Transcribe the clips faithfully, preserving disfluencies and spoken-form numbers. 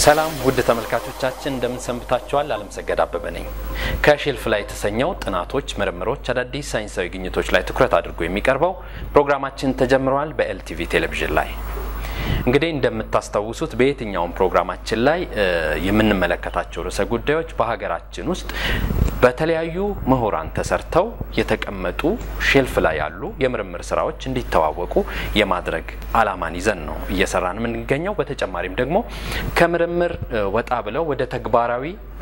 ሰላም ውድ ተመልካቾቻችን እንደምን ሰንብታችኋል? ዓለም ሰገድ አበበ ነኝ። ከሼልፍ ላይ የተሰኘው ጥናቶች፣ ምርምሮች፣ አዳዲስ ሳይንሳዊ ግኝቶች ላይ ትኩረት አድርጎ የሚቀርበው ፕሮግራማችን ተጀምሯል በኤልቲቪ ቴሌቪዥን ላይ። እንግዲህ እንደምታስታውሱት በየትኛውም ፕሮግራማችን ላይ የምንመለከታቸው ርዕሰ ጉዳዮች በሀገራችን ውስጥ በተለያዩ ምሁራን ተሰርተው የተቀመጡ ሼልፍ ላይ ያሉ የምርምር ስራዎች እንዲተዋወቁ የማድረግ አላማን ይዘን ነው እየሰራን የምንገኘው። በተጨማሪም ደግሞ ከምርምር ወጣ ብለው ወደ ተግባራዊ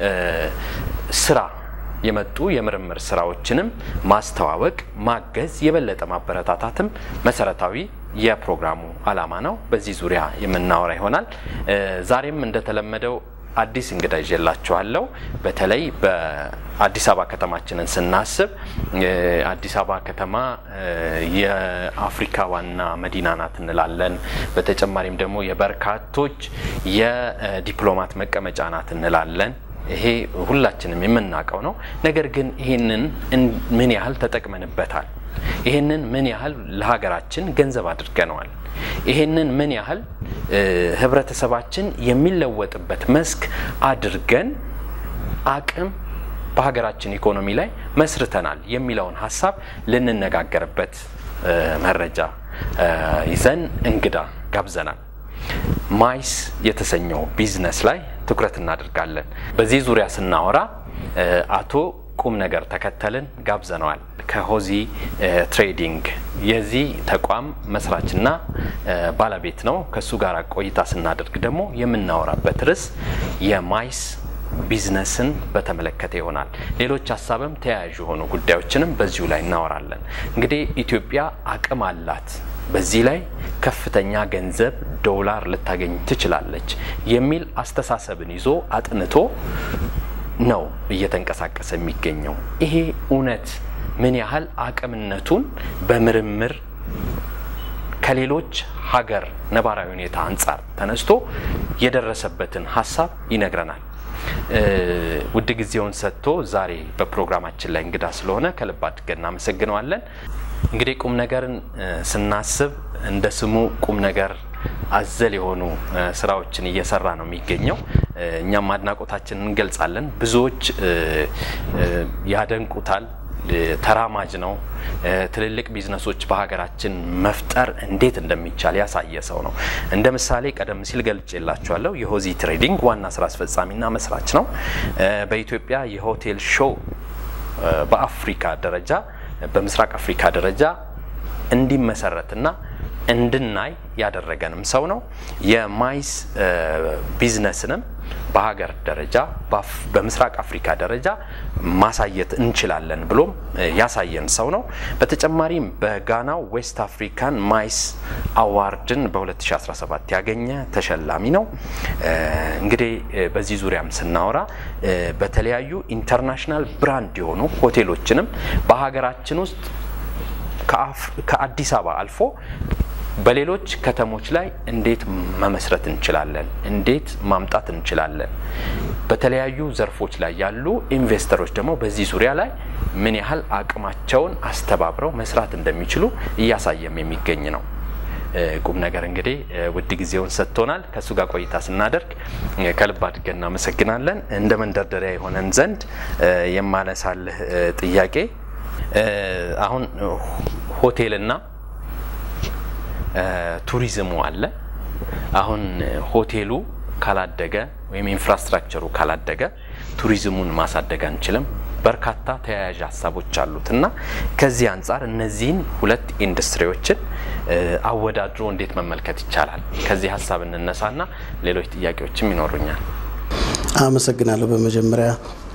ስራ የመጡ የምርምር ስራዎችንም ማስተዋወቅ፣ ማገዝ፣ የበለጠ ማበረታታትም መሰረታዊ የፕሮግራሙ አላማ ነው። በዚህ ዙሪያ የምናወራ ይሆናል። ዛሬም እንደተለመደው አዲስ እንግዳ ይዤላችኋለሁ። በተለይ በአዲስ አበባ ከተማችንን ስናስብ አዲስ አበባ ከተማ የአፍሪካ ዋና መዲና ናት እንላለን። በተጨማሪም ደግሞ የበርካቶች የዲፕሎማት መቀመጫ ናት እንላለን። ይሄ ሁላችንም የምናውቀው ነው። ነገር ግን ይሄንን ምን ያህል ተጠቅመንበታል? ይሄንን ምን ያህል ለሀገራችን ገንዘብ አድርገናል? ይሄንን ምን ያህል ህብረተሰባችን የሚለወጥበት መስክ አድርገን አቅም በሀገራችን ኢኮኖሚ ላይ መስርተናል የሚለውን ሐሳብ ልንነጋገርበት መረጃ ይዘን እንግዳ ጋብዘናል። ማይስ የተሰኘው ቢዝነስ ላይ ትኩረት እናደርጋለን። በዚህ ዙሪያ ስናወራ አቶ ቁም ነገር ተከተልን ጋብዘናል። ከሆዚ ትሬዲንግ የዚህ ተቋም መስራችና ባለቤት ነው። ከሱ ጋር ቆይታ ስናደርግ ደግሞ የምናወራበት ርዕስ የማይስ ቢዝነስን በተመለከተ ይሆናል። ሌሎች ሐሳብም ተያያዥ ሆኑ ጉዳዮችንም በዚሁ ላይ እናወራለን። እንግዲህ ኢትዮጵያ አቅም አላት፣ በዚህ ላይ ከፍተኛ ገንዘብ ዶላር ልታገኝ ትችላለች የሚል አስተሳሰብን ይዞ አጥንቶ ነው እየተንቀሳቀሰ የሚገኘው። ይሄ እውነት ምን ያህል አቅምነቱን በምርምር ከሌሎች ሀገር ነባራዊ ሁኔታ አንፃር ተነስቶ የደረሰበትን ሐሳብ ይነግረናል። ውድ ጊዜውን ሰጥቶ ዛሬ በፕሮግራማችን ላይ እንግዳ ስለሆነ ከልብ አድርገን እናመሰግነዋለን። እንግዲህ ቁም ነገርን ስናስብ እንደ ስሙ ቁም ነገር አዘል የሆኑ ስራዎችን እየሰራ ነው የሚገኘው። እኛም አድናቆታችንን እንገልጻለን። ብዙዎች ያደንቁታል። ተራማጅ ነው። ትልልቅ ቢዝነሶች በሀገራችን መፍጠር እንዴት እንደሚቻል ያሳየ ሰው ነው። እንደ ምሳሌ ቀደም ሲል ገልጬላችኋለሁ። የሆዚ ትሬዲንግ ዋና ስራ አስፈጻሚና መስራች ነው። በኢትዮጵያ የሆቴል ሾው በአፍሪካ ደረጃ በምስራቅ አፍሪካ ደረጃ እንዲመሰረትና እንድናይ ያደረገንም ሰው ነው። የማይስ ቢዝነስንም በሀገር ደረጃ በምስራቅ አፍሪካ ደረጃ ማሳየት እንችላለን ብሎም ያሳየን ሰው ነው። በተጨማሪም በጋናው ዌስት አፍሪካን ማይስ አዋርድን በ2017 ያገኘ ተሸላሚ ነው። እንግዲህ በዚህ ዙሪያም ስናወራ በተለያዩ ኢንተርናሽናል ብራንድ የሆኑ ሆቴሎችንም በሀገራችን ውስጥ ከአዲስ አበባ አልፎ በሌሎች ከተሞች ላይ እንዴት መመስረት እንችላለን፣ እንዴት ማምጣት እንችላለን፣ በተለያዩ ዘርፎች ላይ ያሉ ኢንቨስተሮች ደግሞ በዚህ ዙሪያ ላይ ምን ያህል አቅማቸውን አስተባብረው መስራት እንደሚችሉ እያሳየም የሚገኝ ነው። ቁም ነገር እንግዲህ ውድ ጊዜውን ሰጥቶናል። ከሱ ጋር ቆይታ ስናደርግ ከልብ አድርገን እናመሰግናለን። እንደ መንደርደሪያ የሆነን ዘንድ የማነሳልህ ጥያቄ አሁን ሆቴልና ቱሪዝሙ አለ። አሁን ሆቴሉ ካላደገ ወይም ኢንፍራስትራክቸሩ ካላደገ ቱሪዝሙን ማሳደግ አንችልም። በርካታ ተያያዥ ሐሳቦች አሉትና ከዚህ አንፃር እነዚህን ሁለት ኢንዱስትሪዎችን አወዳድሮ እንዴት መመልከት ይቻላል? ከዚህ ሐሳብ እንነሳና ሌሎች ጥያቄዎችም ይኖሩኛል። አመሰግናለሁ። በመጀመሪያ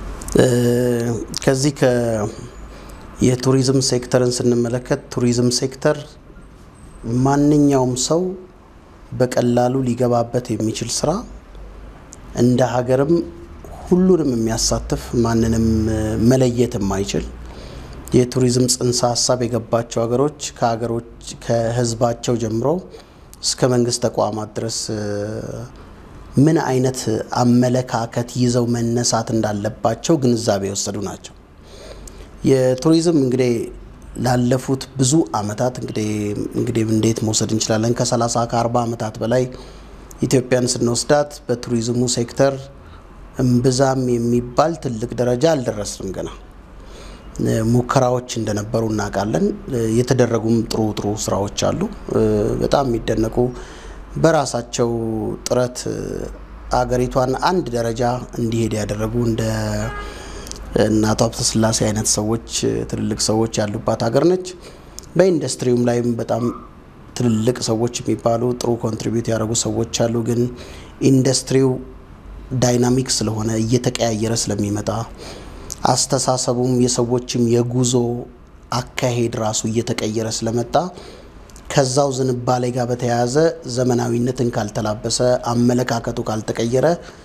ከዚህ ከ የቱሪዝም ሴክተርን ስንመለከት ቱሪዝም ሴክተር ማንኛውም ሰው በቀላሉ ሊገባበት የሚችል ስራ እንደ ሀገርም ሁሉንም የሚያሳትፍ ማንንም መለየት የማይችል የቱሪዝም ጽንሰ ሐሳብ የገባቸው ሀገሮች ከሀገሮች ከህዝባቸው ጀምሮ እስከ መንግስት ተቋማት ድረስ ምን አይነት አመለካከት ይዘው መነሳት እንዳለባቸው ግንዛቤ የወሰዱ ናቸው። የቱሪዝም እንግዲህ ላለፉት ብዙ አመታት እንግዲህ እንግዲህ እንዴት መውሰድ እንችላለን ከ30 ከ40 አመታት በላይ ኢትዮጵያን ስንወስዳት በቱሪዝሙ ሴክተር እምብዛም የሚባል ትልቅ ደረጃ አልደረስንም ገና ሙከራዎች እንደነበሩ እናውቃለን የተደረጉም ጥሩ ጥሩ ስራዎች አሉ በጣም የሚደነቁ በራሳቸው ጥረት አገሪቷን አንድ ደረጃ እንዲሄድ ያደረጉ እንደ እናቶ ሀብተ ስላሴ አይነት ሰዎች ትልልቅ ሰዎች ያሉባት ሀገር ነች በኢንዱስትሪውም ላይም በጣም ትልልቅ ሰዎች የሚባሉ ጥሩ ኮንትሪቢዩት ያደረጉ ሰዎች አሉ ግን ኢንዱስትሪው ዳይናሚክ ስለሆነ እየተቀያየረ ስለሚመጣ አስተሳሰቡም የሰዎችም የጉዞ አካሄድ ራሱ እየተቀየረ ስለመጣ ከዛው ዝንባሌ ጋር በተያያዘ ዘመናዊነትን ካልተላበሰ አመለካከቱ ካልተቀየረ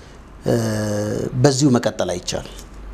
በዚሁ መቀጠል አይቻል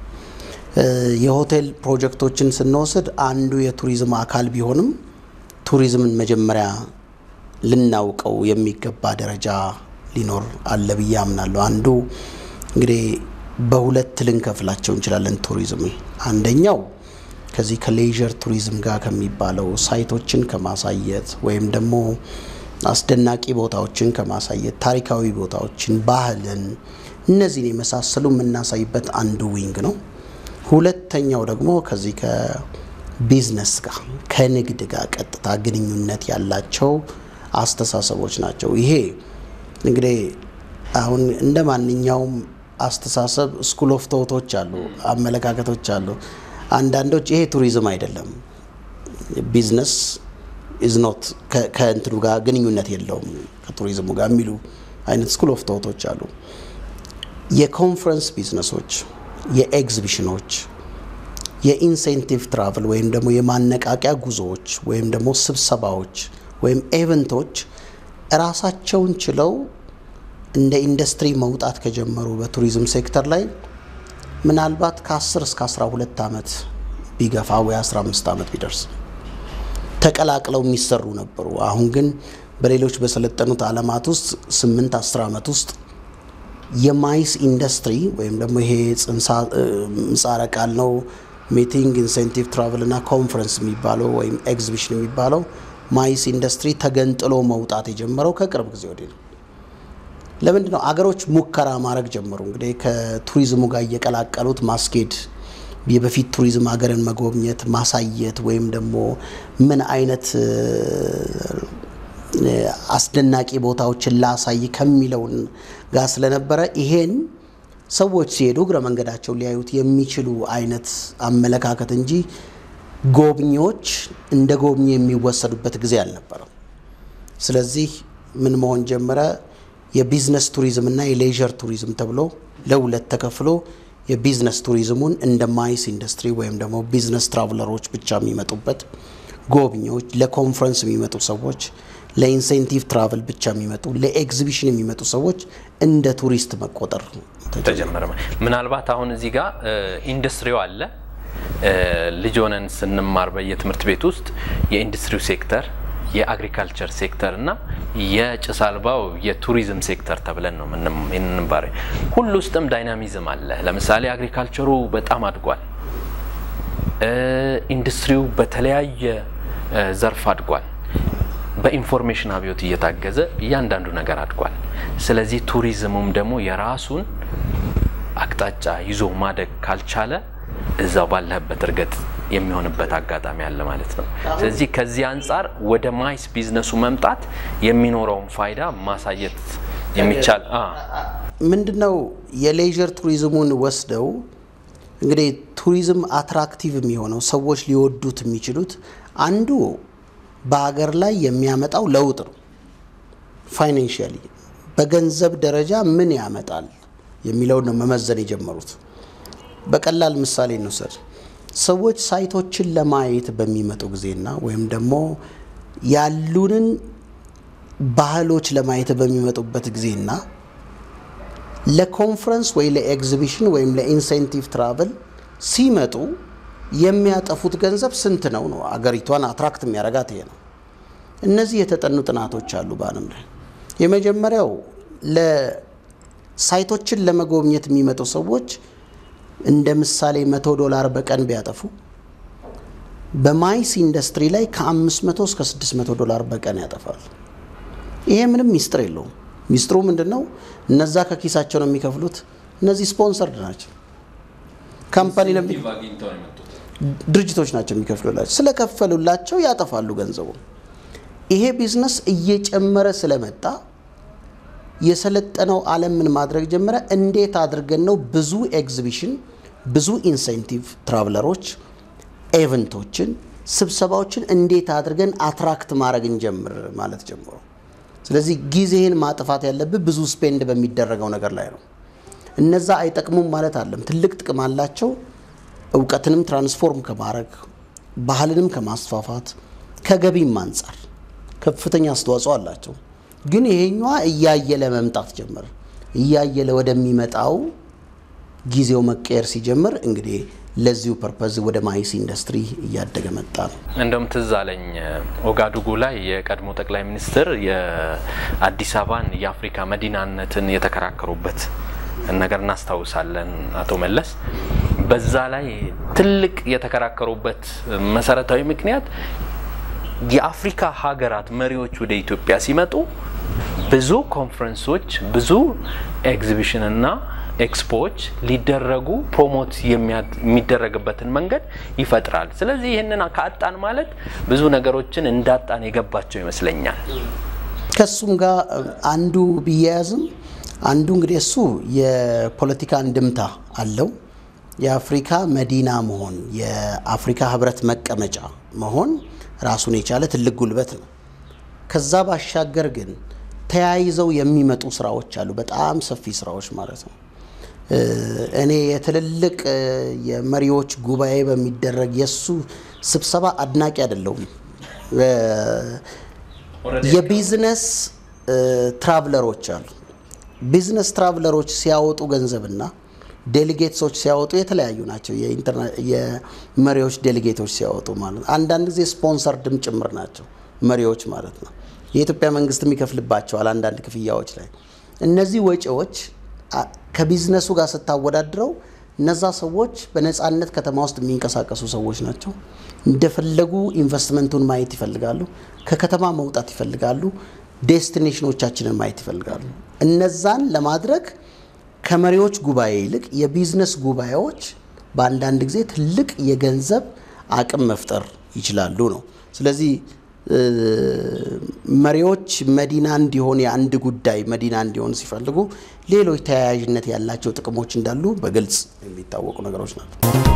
የሆቴል ፕሮጀክቶችን ስንወስድ አንዱ የቱሪዝም አካል ቢሆንም ቱሪዝምን መጀመሪያ ልናውቀው የሚገባ ደረጃ ሊኖር አለ ብዬ አምናለሁ አንዱ እንግዲህ በሁለት ልንከፍላቸው እንችላለን ቱሪዝም አንደኛው ከዚህ ከሌጀር ቱሪዝም ጋር ከሚባለው ሳይቶችን ከማሳየት ወይም ደግሞ አስደናቂ ቦታዎችን ከማሳየት ታሪካዊ ቦታዎችን ባህልን እነዚህን የመሳሰሉ የምናሳይበት አንዱ ዊንግ ነው ሁለተኛው ደግሞ ከዚህ ከቢዝነስ ጋር ከንግድ ጋር ቀጥታ ግንኙነት ያላቸው አስተሳሰቦች ናቸው ይሄ እንግዲህ አሁን እንደማንኛውም አስተሳሰብ ስኩል ኦፍ ቶቶች አሉ አመለካከቶች አሉ አንዳንዶች ይሄ ቱሪዝም አይደለም ቢዝነስ is not ከእንትኑ ጋር ግንኙነት የለውም ከቱሪዝሙ ጋር የሚሉ አይነት ስኩል ኦፍ ቶቶች አሉ የኮንፈረንስ ቢዝነሶች የኤግዚቢሽኖች የኢንሴንቲቭ ትራቨል ወይም ደግሞ የማነቃቂያ ጉዞዎች ወይም ደግሞ ስብሰባዎች ወይም ኢቨንቶች ራሳቸውን ችለው እንደ ኢንዱስትሪ መውጣት ከጀመሩ በቱሪዝም ሴክተር ላይ ምናልባት ከ10 እስከ አስራ ሁለት አመት ቢገፋ ወይ አስራ አምስት አመት ቢደርስ ተቀላቅለው የሚሰሩ ነበሩ አሁን ግን በሌሎች በሰለጠኑት ዓለማት ውስጥ ስምንት አስር አመት ውስጥ የማይስ ኢንዱስትሪ ወይም ደግሞ ይሄ ጽንሳ ምጻረ ቃል ነው ሚቲንግ ኢንሴንቲቭ ትራቨል እና ኮንፈረንስ የሚባለው ወይም ኤግዚቢሽን የሚባለው ማይስ ኢንዱስትሪ ተገንጥሎ መውጣት የጀመረው ከቅርብ ጊዜ ወዲህ ነው ለምንድነው አገሮች ሙከራ ማድረግ ጀመሩ እንግዲህ ከቱሪዝሙ ጋር እየቀላቀሉት ማስኬድ የበፊት ቱሪዝም ሀገርን መጎብኘት ማሳየት ወይም ደግሞ ምን አይነት አስደናቂ ቦታዎችን ላሳይ ከሚለውን ጋር ስለነበረ ይሄን ሰዎች ሲሄዱ ግረ መንገዳቸው ሊያዩት የሚችሉ አይነት አመለካከት እንጂ ጎብኚዎች እንደ ጎብኚ የሚወሰዱበት ጊዜ አልነበረም ስለዚህ ምን መሆን ጀመረ የቢዝነስ ቱሪዝም እና የሌጀር ቱሪዝም ተብሎ ለሁለት ተከፍሎ የቢዝነስ ቱሪዝሙን እንደ ማይስ ኢንዱስትሪ ወይም ደግሞ ቢዝነስ ትራቨለሮች ብቻ የሚመጡበት ጎብኚዎች ለኮንፈረንስ የሚመጡ ሰዎች ለኢንሴንቲቭ ትራቨል ብቻ የሚመጡ ለኤግዚቢሽን የሚመጡ ሰዎች እንደ ቱሪስት መቆጠር ተጀመረ ምናልባት አሁን እዚህ ጋር ኢንዱስትሪው አለ ልጅ ሆነን ስንማር በየትምህርት ቤት ውስጥ የኢንዱስትሪው ሴክተር የአግሪካልቸር ሴክተር እና የጭስ አልባው የቱሪዝም ሴክተር ተብለን ነው ምንንባረ ሁሉ ውስጥም ዳይናሚዝም አለ ለምሳሌ አግሪካልቸሩ በጣም አድጓል ኢንዱስትሪው በተለያየ ዘርፍ አድጓል በኢንፎርሜሽን አብዮት እየታገዘ እያንዳንዱ ነገር አድጓል ስለዚህ ቱሪዝሙም ደግሞ የራሱን አቅጣጫ ይዞ ማደግ ካልቻለ እዛው ባለበት እርገጥ የሚሆንበት አጋጣሚ አለ ማለት ነው ስለዚህ ከዚህ አንፃር ወደ ማይስ ቢዝነሱ መምጣት የሚኖረው ፋይዳ ማሳየት የሚቻል አ ምንድነው የሌጀር ቱሪዝሙን ወስደው እንግዲህ ቱሪዝም አትራክቲቭ የሚሆነው ሰዎች ሊወዱት የሚችሉት አንዱ በአገር ላይ የሚያመጣው ለውጥ ነው ፋይናንሻሊ በገንዘብ ደረጃ ምን ያመጣል የሚለው ነው መመዘን የጀመሩት በቀላል ምሳሌ እንውሰድ ሰዎች ሳይቶችን ለማየት በሚመጡ ጊዜና ወይም ደግሞ ያሉንን ባህሎች ለማየት በሚመጡበት ጊዜና ለኮንፈረንስ ወይ ለኤግዚቢሽን ወይም ለኢንሴንቲቭ ትራቨል ሲመጡ የሚያጠፉት ገንዘብ ስንት ነው ነው አገሪቷን አትራክት የሚያረጋት ይሄ ነው እነዚህ የተጠኑ ጥናቶች አሉ በአለም ላይ የመጀመሪያው ለሳይቶችን ለመጎብኘት የሚመጡ ሰዎች እንደ ምሳሌ መቶ ዶላር በቀን ቢያጠፉ በማይስ ኢንዱስትሪ ላይ ከ500 እስከ ስድስት መቶ ዶላር በቀን ያጠፋል ይሄ ምንም ሚስጥር የለውም ሚስጥሩ ምንድነው? እነዛ ከኪሳቸው ነው የሚከፍሉት። እነዚህ ስፖንሰርድ ናቸው። ካምፓኒ ነው ድርጅቶች ናቸው የሚከፍሉላቸው። ስለከፈሉላቸው ያጠፋሉ ገንዘቡ። ይሄ ቢዝነስ እየጨመረ ስለመጣ የሰለጠነው ዓለም ምን ማድረግ ጀመረ? እንዴት አድርገን ነው ብዙ ኤግዚቢሽን፣ ብዙ ኢንሴንቲቭ ትራቨለሮች፣ ኢቨንቶችን፣ ስብሰባዎችን እንዴት አድርገን አትራክት ማድረግ እንጀምር ማለት ጀምሮ። ስለዚህ ጊዜህን ማጥፋት ያለብህ ብዙ ስፔንድ በሚደረገው ነገር ላይ ነው። እነዛ አይጠቅሙም ማለት አይደለም። ትልቅ ጥቅም አላቸው። እውቀትንም ትራንስፎርም ከማድረግ ባህልንም ከማስፋፋት ከገቢም አንፃር ከፍተኛ አስተዋጽኦ አላቸው። ግን ይሄኛው እያየለ መምጣት ጀመረ። እያየለ ወደሚመጣው ጊዜው መቀየር ሲጀምር እንግዲህ ለዚሁ ፐርፐዝ ወደ ማይስ ኢንዱስትሪ እያደገ መጣ ነው። እንደም ተዛለኝ ኦጋዱጉ ላይ የቀድሞ ጠቅላይ ሚኒስትር የአዲስ አበባን የአፍሪካ መዲናነትን የተከራከሩበት ነገር እናስታውሳለን። አቶ መለስ በዛ ላይ ትልቅ የተከራከሩበት መሰረታዊ ምክንያት የአፍሪካ ሀገራት መሪዎች ወደ ኢትዮጵያ ሲመጡ ብዙ ኮንፈረንሶች፣ ብዙ ኤግዚቢሽን እና ኤክስፖዎች ሊደረጉ ፕሮሞት የሚደረግበትን መንገድ ይፈጥራል። ስለዚህ ይሄንን ካጣን ማለት ብዙ ነገሮችን እንዳጣን የገባቸው ይመስለኛል። ከሱም ጋር አንዱ ቢያዝም አንዱ እንግዲህ እሱ የፖለቲካ እንድምታ አለው። የአፍሪካ መዲና መሆን፣ የአፍሪካ ህብረት መቀመጫ መሆን ራሱን የቻለ ትልቅ ጉልበት ነው። ከዛ ባሻገር ግን ተያይዘው የሚመጡ ስራዎች አሉ፣ በጣም ሰፊ ስራዎች ማለት ነው። እኔ የትልልቅ የመሪዎች ጉባኤ በሚደረግ የሱ ስብሰባ አድናቂ አይደለሁም። የቢዝነስ ትራቭለሮች አሉ። ቢዝነስ ትራቭለሮች ሲያወጡ ገንዘብና ዴሊጌትሶች ሲያወጡ የተለያዩ ናቸው። የመሪዎች ዴሊጌቶች ሲያወጡ ማለት አንዳንድ ጊዜ ስፖንሰርድም ጭምር ናቸው መሪዎች ማለት ነው። የኢትዮጵያ መንግስት የሚከፍልባቸዋል አንዳንድ ክፍያዎች ላይ። እነዚህ ወጪዎች ከቢዝነሱ ጋር ስታወዳድረው እነዛ ሰዎች በነፃነት ከተማ ውስጥ የሚንቀሳቀሱ ሰዎች ናቸው። እንደፈለጉ ኢንቨስትመንቱን ማየት ይፈልጋሉ። ከከተማ መውጣት ይፈልጋሉ። ዴስቲኔሽኖቻችንን ማየት ይፈልጋሉ። እነዛን ለማድረግ ከመሪዎች ጉባኤ ይልቅ የቢዝነስ ጉባኤዎች በአንዳንድ ጊዜ ትልቅ የገንዘብ አቅም መፍጠር ይችላሉ ነው። ስለዚህ መሪዎች መዲና እንዲሆን የአንድ ጉዳይ መዲና እንዲሆን ሲፈልጉ ሌሎች ተያያዥነት ያላቸው ጥቅሞች እንዳሉ በግልጽ የሚታወቁ ነገሮች ናቸው።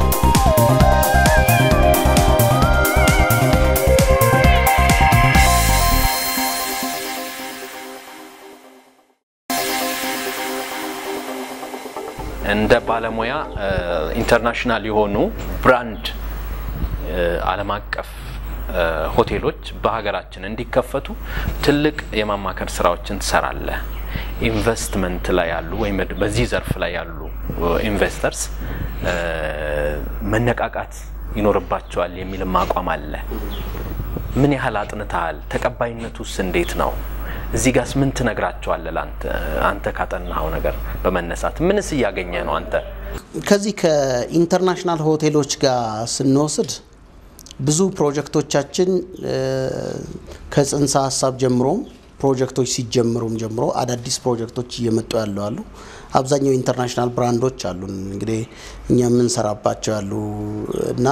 እንደ ባለሙያ ኢንተርናሽናል የሆኑ ብራንድ ዓለም አቀፍ ሆቴሎች በሀገራችን እንዲከፈቱ ትልቅ የማማከር ስራዎችን ተሰራለ። ኢንቨስትመንት ላይ ያሉ ወይም በዚህ ዘርፍ ላይ ያሉ ኢንቨስተርስ መነቃቃት ይኖርባቸዋል የሚል ማቋም አለ። ምን ያህል አጥንታል? ተቀባይነቱስ እንዴት ነው? እዚህ ጋርስ ምን ትነግራቸዋለህ? አንተ አንተ ካጠናው ነገር በመነሳት ምንስ ያገኘ ነው? አንተ ከዚህ ከኢንተርናሽናል ሆቴሎች ጋር ስንወስድ ብዙ ፕሮጀክቶቻችን ከጽንሰ ሐሳብ ጀምሮ ፕሮጀክቶች ሲጀምሩም ጀምሮ አዳዲስ ፕሮጀክቶች እየመጡ ያለው አሉ። አብዛኛው ኢንተርናሽናል ብራንዶች አሉ እንግዲህ እኛ ምን ሰራባቸው ያሉ እና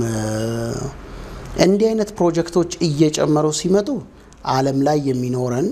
እንዲህ አይነት ፕሮጀክቶች እየጨመሩ ሲመጡ ዓለም ላይ የሚኖረን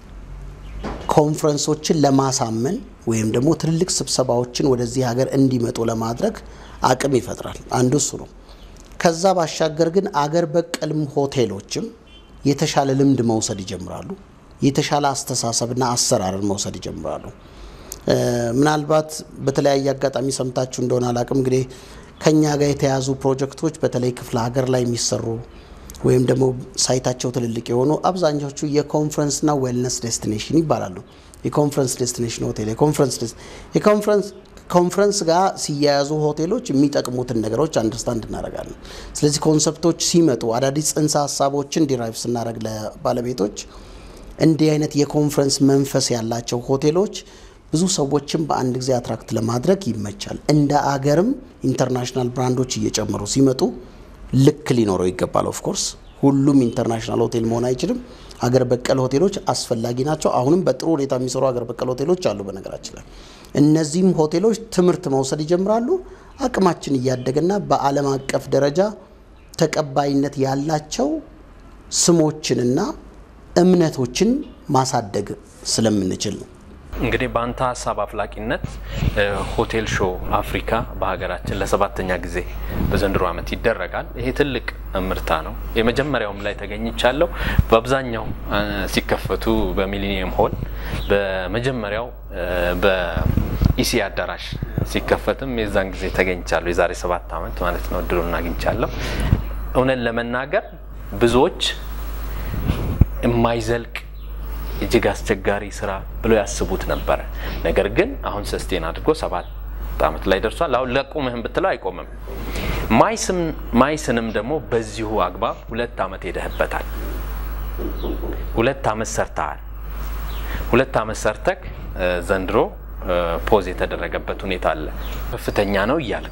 ኮንፈረንሶችን ለማሳመን ወይም ደግሞ ትልልቅ ስብሰባዎችን ወደዚህ ሀገር እንዲመጡ ለማድረግ አቅም ይፈጥራል። አንዱ እሱ ነው። ከዛ ባሻገር ግን አገር በቀልም ሆቴሎችም የተሻለ ልምድ መውሰድ ይጀምራሉ። የተሻለ አስተሳሰብና አሰራርን መውሰድ ይጀምራሉ። ምናልባት በተለያየ አጋጣሚ ሰምታችሁ እንደሆነ አላቅም እንግዲህ ከኛ ጋር የተያዙ ፕሮጀክቶች በተለይ ክፍለ ሀገር ላይ የሚሰሩ ወይም ደግሞ ሳይታቸው ትልልቅ የሆኑ አብዛኞቹ የኮንፈረንስና ዌልነስ ዴስቲኔሽን ይባላሉ። የኮንፈረንስ ዴስቲኔሽን ሆቴል የኮንፈረንስ የኮንፈረንስ ኮንፈረንስ ጋር ሲያያዙ ሆቴሎች የሚጠቅሙትን ነገሮች አንደርስታንድ እናደርጋለን። ስለዚህ ኮንሰፕቶች ሲመጡ አዳዲስ ጽንሰ ሐሳቦችን ዲራይቭ ስናደርግ ለባለቤቶች እንዲህ አይነት የኮንፈረንስ መንፈስ ያላቸው ሆቴሎች ብዙ ሰዎችን በአንድ ጊዜ አትራክት ለማድረግ ይመቻል። እንደ አገርም ኢንተርናሽናል ብራንዶች እየጨመሩ ሲመጡ ልክ ሊኖረው ይገባል። ኦፍ ኮርስ ሁሉም ኢንተርናሽናል ሆቴል መሆን አይችልም። ሀገር በቀል ሆቴሎች አስፈላጊ ናቸው። አሁንም በጥሩ ሁኔታ የሚሰሩ ሀገር በቀል ሆቴሎች አሉ በነገራችን ላይ። እነዚህም ሆቴሎች ትምህርት መውሰድ ይጀምራሉ። አቅማችን እያደገና በዓለም አቀፍ ደረጃ ተቀባይነት ያላቸው ስሞችንና እምነቶችን ማሳደግ ስለምንችል ነው። እንግዲህ በአንተ ሀሳብ አፍላቂነት ሆቴል ሾው አፍሪካ በሀገራችን ለሰባተኛ ጊዜ በዘንድሮ ዓመት ይደረጋል። ይሄ ትልቅ ምርታ ነው። የመጀመሪያውም ላይ ተገኝቻለሁ። በአብዛኛው ሲከፈቱ በሚሊኒየም ሆል፣ በመጀመሪያው በኢሲ አዳራሽ ሲከፈትም የዛን ጊዜ ተገኝቻለሁ። የዛሬ ሰባት ዓመት ማለት ነው ድሮና አግኝቻለሁ። እውነት ለመናገር ብዙዎች የማይዘልቅ እጅግ አስቸጋሪ ስራ ብሎ ያስቡት ነበር። ነገር ግን አሁን ሰስቴን አድርጎ ሰባት ዓመት ላይ ደርሷል። አሁን ለቁምህም ብትለው አይቆምም። ማይስም ማይስንም ደግሞ በዚሁ አግባብ ሁለት ዓመት ሄደህበታል። ሁለት ዓመት ሰርተሃል። ሁለት ዓመት ሰርተክ ዘንድሮ ፖዝ የተደረገበት ሁኔታ አለ። ከፍተኛ ነው እያልክ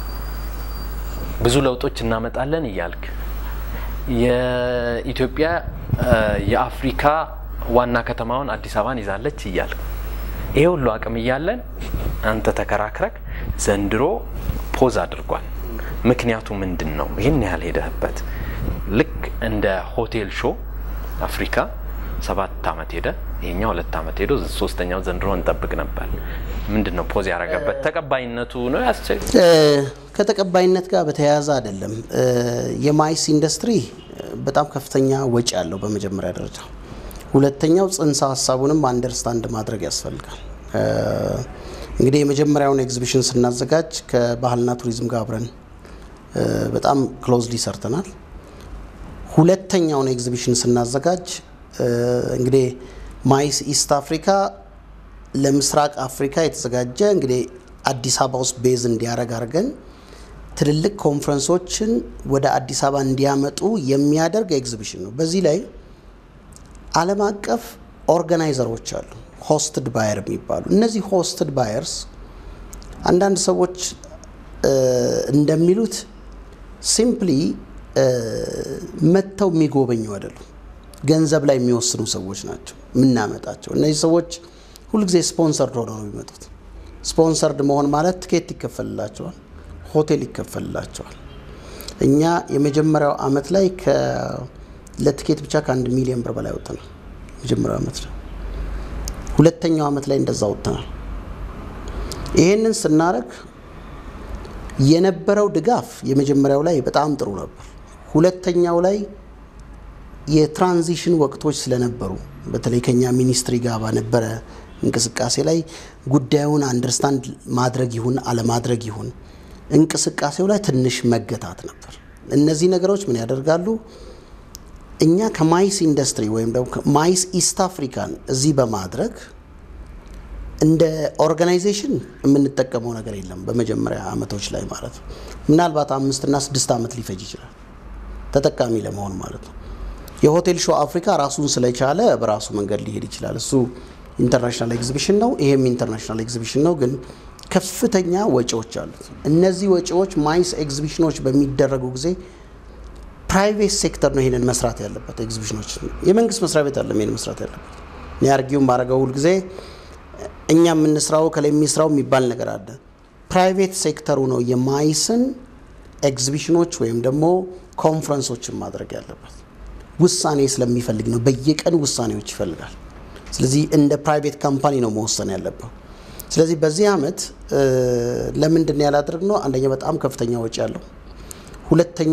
ብዙ ለውጦች እናመጣለን እያልክ የኢትዮጵያ የአፍሪካ ዋና ከተማውን አዲስ አበባን ይዛለች እያልክ ይሄ ሁሉ አቅም እያለን አንተ ተከራክረክ ዘንድሮ ፖዝ አድርጓል። ምክንያቱ ምንድነው? ይሄን ያህል ሄደህበት ልክ እንደ ሆቴል ሾው አፍሪካ ሰባት ዓመት ሄደ፣ ይሄኛው ሁለት ዓመት ሄዶ ሶስተኛው ዘንድሮ እንጠብቅ ነበር። ምንድነው ፖዝ ያረጋበት? ተቀባይነቱ ነው ያስቸግ ከተቀባይነት ጋር በተያያዘ አይደለም። የማይስ ኢንዱስትሪ በጣም ከፍተኛ ወጪ አለው በመጀመሪያ ደረጃ። ሁለተኛው ጽንሰ ሐሳቡንም አንደርስታንድ ማድረግ ያስፈልጋል። እንግዲህ የመጀመሪያውን ኤግዚቢሽን ስናዘጋጅ ከባህልና ቱሪዝም ጋር አብረን በጣም ክሎዝሊ ሰርተናል። ሁለተኛውን ኤግዚቢሽን ስናዘጋጅ እንግዲህ ማይስ ኢስት አፍሪካ ለምስራቅ አፍሪካ የተዘጋጀ እንግዲህ አዲስ አበባ ውስጥ ቤዝ እንዲያረግ አድርገን ትልልቅ ኮንፈረንሶችን ወደ አዲስ አበባ እንዲያመጡ የሚያደርግ ኤግዚቢሽን ነው። በዚህ ላይ ዓለም አቀፍ ኦርጋናይዘሮች አሉ፣ ሆስትድ ባየር የሚባሉ። እነዚህ ሆስትድ ባየርስ አንዳንድ ሰዎች እንደሚሉት ሲምፕሊ መተው የሚጎበኙ አይደሉም፣ ገንዘብ ላይ የሚወስኑ ሰዎች ናቸው የምናመጣቸው። እነዚህ ሰዎች ሁልጊዜ ስፖንሰርድ ሆነው ነው የሚመጡት። ስፖንሰርድ መሆን ማለት ትኬት ይከፈልላቸዋል፣ ሆቴል ይከፈልላቸዋል። እኛ የመጀመሪያው ዓመት ላይ ከ ለትኬት ብቻ ከአንድ ሚሊዮን ብር በላይ ወጥተናል። የመጀመሪያው ዓመት ላይ ሁለተኛው ዓመት ላይ እንደዛ ወጥተናል። ይሄንን ስናረግ የነበረው ድጋፍ የመጀመሪያው ላይ በጣም ጥሩ ነበር። ሁለተኛው ላይ የትራንዚሽን ወቅቶች ስለነበሩ በተለይ ከኛ ሚኒስትሪ ጋር ባነበረ እንቅስቃሴ ላይ ጉዳዩን አንደርስታንድ ማድረግ ይሁን አለማድረግ ይሁን እንቅስቃሴው ላይ ትንሽ መገታት ነበር። እነዚህ ነገሮች ምን ያደርጋሉ? እኛ ከማይስ ኢንዱስትሪ ወይም ደግሞ ማይስ ኢስት አፍሪካን እዚህ በማድረግ እንደ ኦርጋናይዜሽን የምንጠቀመው ነገር የለም። በመጀመሪያ አመቶች ላይ ማለት ነው ምናልባት አምስት እና ስድስት አመት ሊፈጅ ይችላል ተጠቃሚ ለመሆን ማለት ነው። የሆቴል ሾው አፍሪካ ራሱን ስለቻለ በራሱ መንገድ ሊሄድ ይችላል። እሱ ኢንተርናሽናል ኤግዚቢሽን ነው፣ ይሄም ኢንተርናሽናል ኤግዚቢሽን ነው፣ ግን ከፍተኛ ወጪዎች አሉት። እነዚህ ወጪዎች ማይስ ኤግዚቢሽኖች በሚደረጉ ጊዜ ፕራይቬት ሴክተር ነው ይሄንን መስራት ያለበት። ኤግዚቢሽኖች የመንግስት መስሪያ ቤት አይደለም ይሄንን መስራት ያለበት። ኒያርጊው ማረጋው ሁሉ ጊዜ እኛ የምንስራው ከላይ የሚስራው የሚባል ነገር አለ። ፕራይቬት ሴክተሩ ነው የማይስን ኤግዚቢሽኖች ወይም ደግሞ ኮንፈረንሶችን ማድረግ ያለበት። ውሳኔ ስለሚፈልግ ነው፣ በየቀን ውሳኔዎች ይፈልጋል። ስለዚህ እንደ ፕራይቬት ካምፓኒ ነው መወሰን ያለበት። ስለዚህ በዚህ አመት ለምንድን ነው ያላደረግነው? አንደኛ በጣም ከፍተኛ ወጪ ያለው፣ ሁለተኛ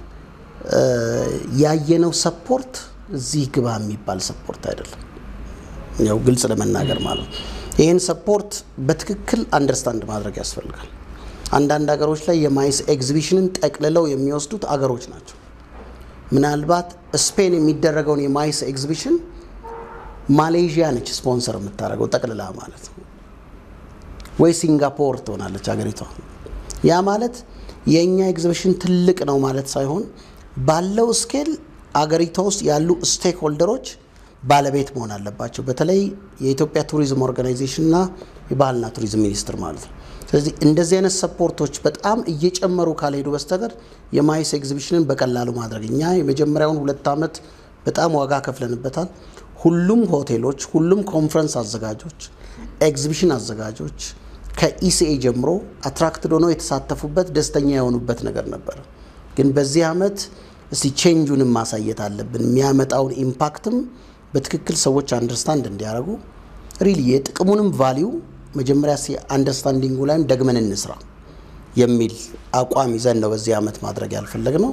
ያየነው ሰፖርት እዚህ ግባ የሚባል ሰፖርት አይደለም። ያው ግልጽ ለመናገር ማለት ይሄን ሰፖርት በትክክል አንደርስታንድ ማድረግ ያስፈልጋል። አንዳንድ ሀገሮች ላይ የማይስ ኤግዚቢሽንን ጠቅልለው የሚወስዱት አገሮች ናቸው። ምናልባት ስፔን የሚደረገውን የማይስ ኤግዚቢሽን ማሌዥያ ነች ስፖንሰር የምታደርገው ጠቅልላ ማለት ነው፣ ወይ ሲንጋፖር ትሆናለች ሀገሪቷ። ያ ማለት የኛ ኤግዚቢሽን ትልቅ ነው ማለት ሳይሆን ባለው ስኬል አገሪቷ ውስጥ ያሉ ስቴክ ሆልደሮች ባለቤት መሆን አለባቸው። በተለይ የኢትዮጵያ ቱሪዝም ኦርጋናይዜሽንና የባህልና ቱሪዝም ሚኒስቴር ማለት ነው። ስለዚህ እንደዚህ አይነት ሰፖርቶች በጣም እየጨመሩ ካልሄዱ በስተቀር የማይስ ኤግዚቢሽንን በቀላሉ ማድረግ እኛ የመጀመሪያውን ሁለት አመት በጣም ዋጋ ከፍለንበታል ሁሉም ሆቴሎች ሁሉም ኮንፈረንስ አዘጋጆች ኤግዚቢሽን አዘጋጆች ከኢሲኤ ጀምሮ አትራክትድ ሆነው የተሳተፉበት ደስተኛ የሆኑበት ነገር ነበር ግን በዚህ አመት እስቲ ቼንጁንም ማሳየት አለብን የሚያመጣው ኢምፓክትም በትክክል ሰዎች አንደርስታንድ እንዲያደርጉ ሪሊ የጥቅሙንም ቫልዩ መጀመሪያ ሲ አንደርስታንዲንጉ ላይም ደግመን እንስራ የሚል አቋም ይዘን ነው በዚህ አመት ማድረግ ያልፈለግነው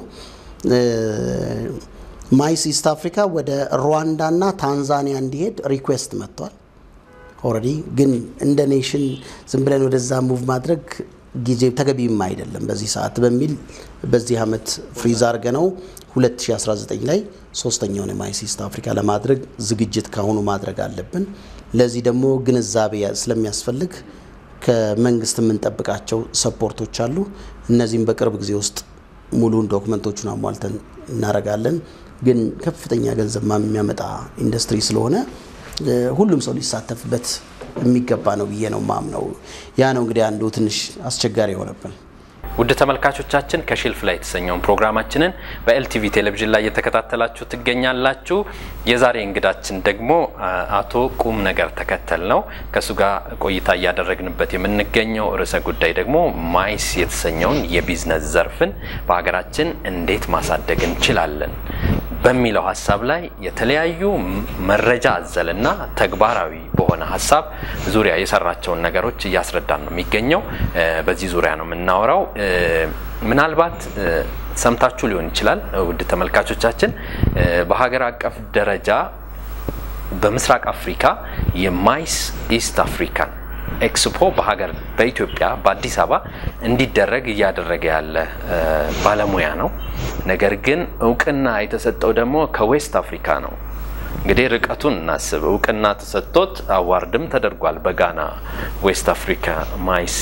ማይስ ኢስት አፍሪካ ወደ ሩዋንዳና ታንዛኒያ እንዲሄድ ሪኩዌስት መጥቷል ኦሬዲ ግን እንደ ኔሽን ዝም ብለን ወደዛ ሙቭ ማድረግ ጊዜ ተገቢም አይደለም በዚህ ሰዓት በሚል በዚህ አመት ፍሪዝ አርገነው ሁለት ሺህ አስራ ዘጠኝ ላይ ሶስተኛውን ማይስ ኢስት አፍሪካ ለማድረግ ዝግጅት ካሁኑ ማድረግ አለብን ለዚህ ደግሞ ግንዛቤ ስለሚያስፈልግ ከመንግስት ምን ተጠብቃቸው ሰፖርቶች አሉ እነዚህም በቅርብ ጊዜ ውስጥ ሙሉን ዶክመንቶቹን አሟልተን እናረጋለን ግን ከፍተኛ ገንዘብ የሚያመጣ ኢንዱስትሪ ስለሆነ ሁሉም ሰው ሊሳተፍበት የሚገባ ነው ብዬ ነው ማምነው ያ ነው እንግዲህ አንዱ ትንሽ አስቸጋሪ ሆነብን ውድ ተመልካቾቻችን ከሼልፍ ላይ የተሰኘውን ፕሮግራማችንን በኤልቲቪ ቴሌቪዥን ላይ የተከታተላችሁ ትገኛላችሁ የዛሬ እንግዳችን ደግሞ አቶ ቁም ነገር ተከተል ነው ከሱ ጋር ቆይታ ያደረግንበት የምንገኘው ርዕሰ ጉዳይ ደግሞ ማይስ የተሰኘውን የቢዝነስ ዘርፍን በአገራችን እንዴት ማሳደግ እንችላለን በሚለው ሐሳብ ላይ የተለያዩ መረጃ አዘልና ተግባራዊ በሆነ ሐሳብ ዙሪያ የሰራቸውን ነገሮች ያስረዳን ነው የሚገኘው በዚህ ዙሪያ ነው የምናወራው ምናልባት ሰምታችሁ ሊሆን ይችላል ውድ ተመልካቾቻችን በሀገር አቀፍ ደረጃ በምስራቅ አፍሪካ የማይስ ኢስት አፍሪካን ኤክስፖ በሀገር በኢትዮጵያ በአዲስ አበባ እንዲደረግ ያደረገ ያለ ባለሙያ ነው ነገር ግን እውቅና የተሰጠው ደግሞ ከዌስት አፍሪካ ነው እንግዲህ ርቀቱን እናስብ እውቅና ተሰጥቶት አዋርድም ተደርጓል በጋና ዌስት አፍሪካ ማይስ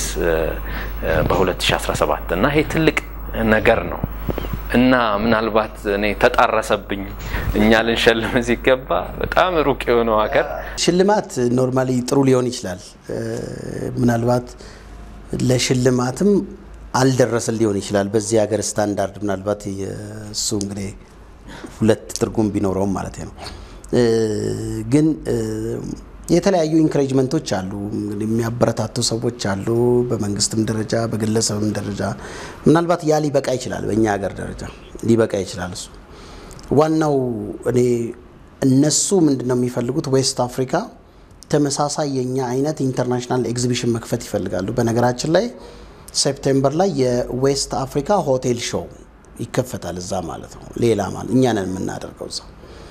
በ2017 እና ይሄ ትልቅ ነገር ነው እና ምናልባት እኔ ተጣረሰብኝ እኛ ልንሸልም ሲገባ በጣም ሩቅ የሆነው ሀገር ሽልማት ኖርማሊ ጥሩ ሊሆን ይችላል ምናልባት ለሽልማትም አልደረሰል ሊሆን ይችላል በዚህ ሀገር ስታንዳርድ ምናልባት እሱ እንግዲህ ሁለት ትርጉም ቢኖረው ማለት ነው ግን የተለያዩ ኢንከሬጅመንቶች አሉ የሚያበረታቱ ሰዎች አሉ በመንግስትም ደረጃ በግለሰብም ደረጃ ምናልባት ያ ሊበቃ ይችላል በእኛ ሀገር ደረጃ ሊበቃ ይችላል እሱ ዋናው እኔ እነሱ ምንድነው የሚፈልጉት ዌስት አፍሪካ ተመሳሳይ የኛ አይነት ኢንተርናሽናል ኤግዚቢሽን መክፈት ይፈልጋሉ በነገራችን ላይ ሴፕቴምበር ላይ የዌስት አፍሪካ ሆቴል ሾው ይከፈታል እዛ ማለት ነው ሌላ ማለት እኛ ነን የምናደርገው እዛ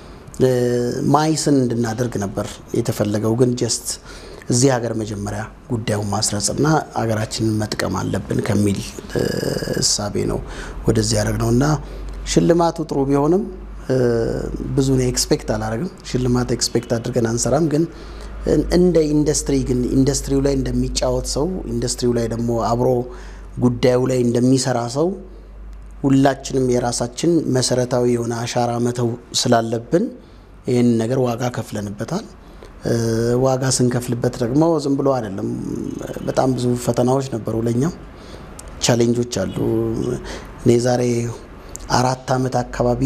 ማይስን እንድናደርግ ነበር የተፈለገው ግን ጀስት እዚህ ሀገር መጀመሪያ ጉዳዩ ማስረጽና ሀገራችንን መጥቀም አለብን ከሚል ሐሳቤ ነው ወደዚህ ያደረግነውና ሽልማቱ ጥሩ ቢሆንም ብዙ ነው ኤክስፔክት አላረግም ሽልማት ኤክስፔክት አድርገን አንሰራም ግን እንደ ኢንዱስትሪ ግን ኢንዱስትሪው ላይ እንደሚጫወት ሰው ኢንዱስትሪው ላይ ደግሞ አብሮ ጉዳዩ ላይ እንደሚሰራ ሰው ሁላችንም የራሳችን መሰረታዊ የሆነ አሻራ መተው ስላለብን ይሄን ነገር ዋጋ ከፍለንበታል ዋጋ ስንከፍልበት ደግሞ ዝም ብሎ አይደለም በጣም ብዙ ፈተናዎች ነበሩ ለኛ ቻሌንጆች አሉ እኔ ዛሬ አራት አመት አካባቢ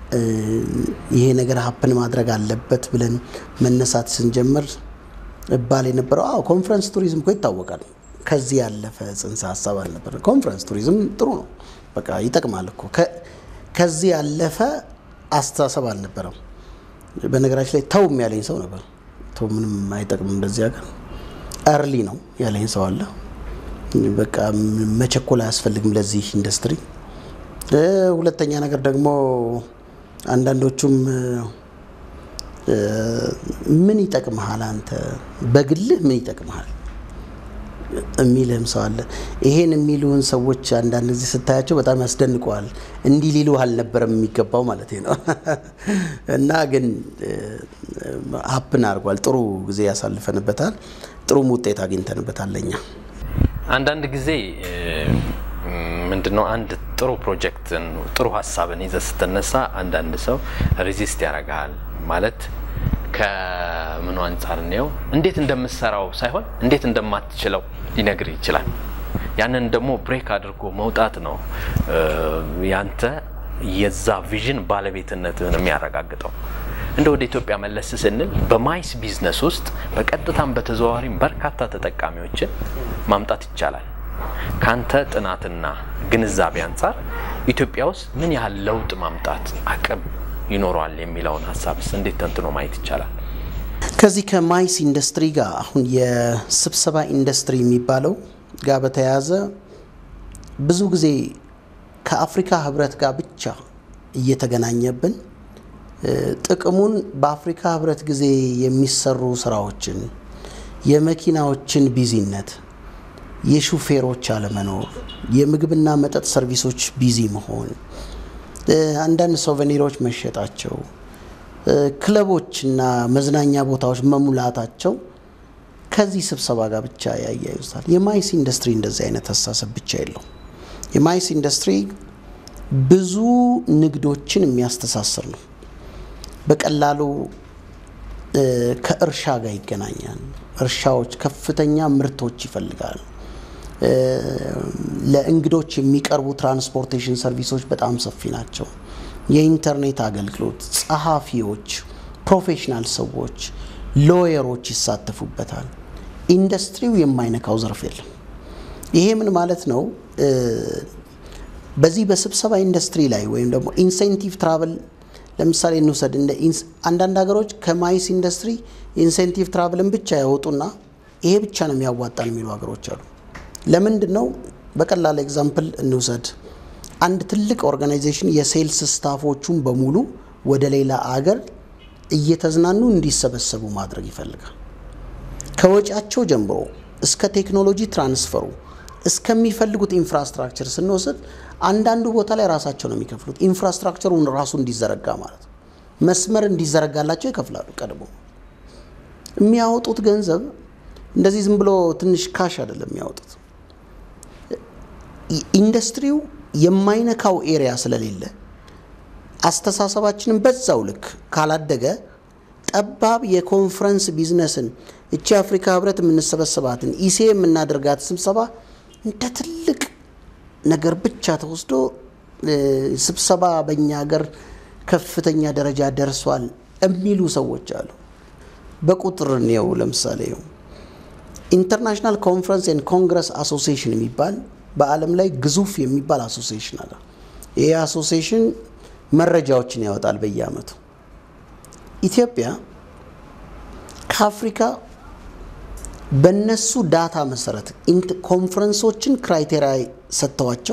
ይሄ ነገር ሀፕን ማድረግ አለበት ብለን መነሳት ስንጀምር ባል የነበረው አዎ ኮንፈረንስ ቱሪዝም እኮ ይታወቃል ከዚህ ያለፈ ጽንሰ ሐሳብ አልነበር ኮንፈረንስ ቱሪዝም ጥሩ ነው በቃ ይጠቅማል እኮ ከዚህ ያለፈ አስተሳሰብ አልነበረም በነገራችን ላይ ተውም ያለኝ ሰው ነበር ተው ምንም አይጠቅምም እንደዚህ ሀገር አርሊ ነው ያለኝ ሰው አለ በቃ መቸኮል አያስፈልግም ለዚህ ኢንዱስትሪ ሁለተኛ ነገር ደግሞ አንዳንዶቹም ምን ይጠቅምሃል አንተ በግልህ ምን ይጠቅምሃል እሚልም ሰው አለ ይሄን የሚሉን ሰዎች አንዳንድ ጊዜ ስታያቸው በጣም ያስደንቀዋል እንዲ ሊሉ አልነበረም የሚገባው ማለት ነው እና ግን ሀፕን አርጓል ጥሩ ጊዜ ያሳልፈንበታል ጥሩ ውጤት አግኝተንበታል ለኛ አንዳንድ ጊዜ ምንድነው አንድ ጥሩ ፕሮጀክትን ጥሩ ሐሳብን ይዘህ ስትነሳ አንዳንድ ሰው ሬዚስት ያረጋል ማለት ከምን አንፃር ነው እንዴት እንደምትሰራው ሳይሆን እንዴት እንደማትችለው ሊነግር ይችላል ያንን ደግሞ ብሬክ አድርጎ መውጣት ነው ያንተ የዛ ቪዥን ባለቤትነትን የሚያረጋግጠው? እንደ ወደ ኢትዮጵያ መለስ ስንል በማይስ ቢዝነስ ውስጥ በቀጥታም በተዘዋዋሪም በርካታ ተጠቃሚዎችን ማምጣት ይቻላል። ካንተ ጥናትና ግንዛቤ አንፃር ኢትዮጵያ ውስጥ ምን ያህል ለውጥ ማምጣት አቅም ይኖራል የሚለውን ሐሳብስ እንዴት ተንትኖ ማየት ይቻላል? ከዚህ ከማይስ ኢንዱስትሪ ጋር አሁን የስብሰባ ኢንዱስትሪ የሚባለው ጋር በተያያዘ ብዙ ጊዜ ከአፍሪካ ህብረት ጋር ብቻ እየተገናኘብን ጥቅሙን በአፍሪካ ህብረት ጊዜ የሚሰሩ ስራዎችን የመኪናዎችን ቢዚነት የሹፌሮች አለመኖር የምግብና መጠጥ ሰርቪሶች ቢዚ መሆን አንዳንድ ሶቨኒሮች መሸጣቸው ክለቦችና መዝናኛ ቦታዎች መሙላታቸው ከዚህ ስብሰባ ጋር ብቻ ያያይዛል። የማይስ ኢንዱስትሪ እንደዚህ አይነት አስተሳሰብ ብቻ የለው። የማይስ ኢንዱስትሪ ብዙ ንግዶችን የሚያስተሳስር ነው። በቀላሉ ከእርሻ ጋር ይገናኛል። እርሻዎች ከፍተኛ ምርቶች ይፈልጋሉ። ለእንግዶች የሚቀርቡ ትራንስፖርቴሽን ሰርቪሶች በጣም ሰፊ ናቸው። የኢንተርኔት አገልግሎት ጸሐፊዎች፣ ፕሮፌሽናል ሰዎች፣ ሎየሮች ይሳተፉበታል። ኢንዱስትሪው የማይነካው ዘርፍ የለም። ይሄ ምን ማለት ነው? በዚህ በስብሰባ ኢንዱስትሪ ላይ ወይም ደግሞ ኢንሴንቲቭ ትራቨል ለምሳሌ እንውሰድ። እንደ አንዳንድ ሀገሮች ከማይስ ኢንዱስትሪ ኢንሴንቲቭ ትራቨልን ብቻ ያወጡና ይሄ ብቻ ነው የሚያዋጣን የሚሉ ሀገሮች አሉ። ለምንድን ነው? በቀላል ኤግዛምፕል እንውሰድ። አንድ ትልቅ ኦርጋናይዜሽን የሴልስ ስታፎቹን በሙሉ ወደ ሌላ አገር እየተዝናኑ እንዲሰበሰቡ ማድረግ ይፈልጋል። ከወጪያቸው ጀምሮ እስከ ቴክኖሎጂ ትራንስፈሩ እስከሚፈልጉት ኢንፍራስትራክቸር ስንወስድ አንዳንዱ ቦታ ላይ ራሳቸው ነው የሚከፍሉት። ኢንፍራስትራክቸሩን ራሱ እንዲዘረጋ ማለት ነው። መስመር እንዲዘረጋላቸው ይከፍላሉ። ቀድሞ የሚያወጡት ገንዘብ እንደዚህ ዝም ብሎ ትንሽ ካሽ አይደለም የሚያወጡት። ኢንዱስትሪው የማይነካው ኤሪያ ስለሌለ አስተሳሰባችንን በዛው ልክ ካላደገ ጠባብ የኮንፈረንስ ቢዝነስን እቺ አፍሪካ ህብረት የምንሰበሰባትን ኢሴ የምናደርጋት ስብሰባ እንደ ትልቅ ነገር ብቻ ተወስዶ ስብሰባ በእኛ ሀገር ከፍተኛ ደረጃ ደርሷል የሚሉ ሰዎች አሉ። በቁጥር ነው። ለምሳሌ ኢንተርናሽናል ኮንፈረንስ ኤንድ ኮንግረስ አሶሲዬሽን የሚባል በዓለም ላይ ግዙፍ የሚባል አሶሲዬሽን አለ። ይሄ አሶሲዬሽን መረጃዎችን ያወጣል በየአመቱ። ኢትዮጵያ ከአፍሪካ በነሱ ዳታ መሰረት ኮንፈረንሶችን ክራይቴሪያ ሰጥተዋቸው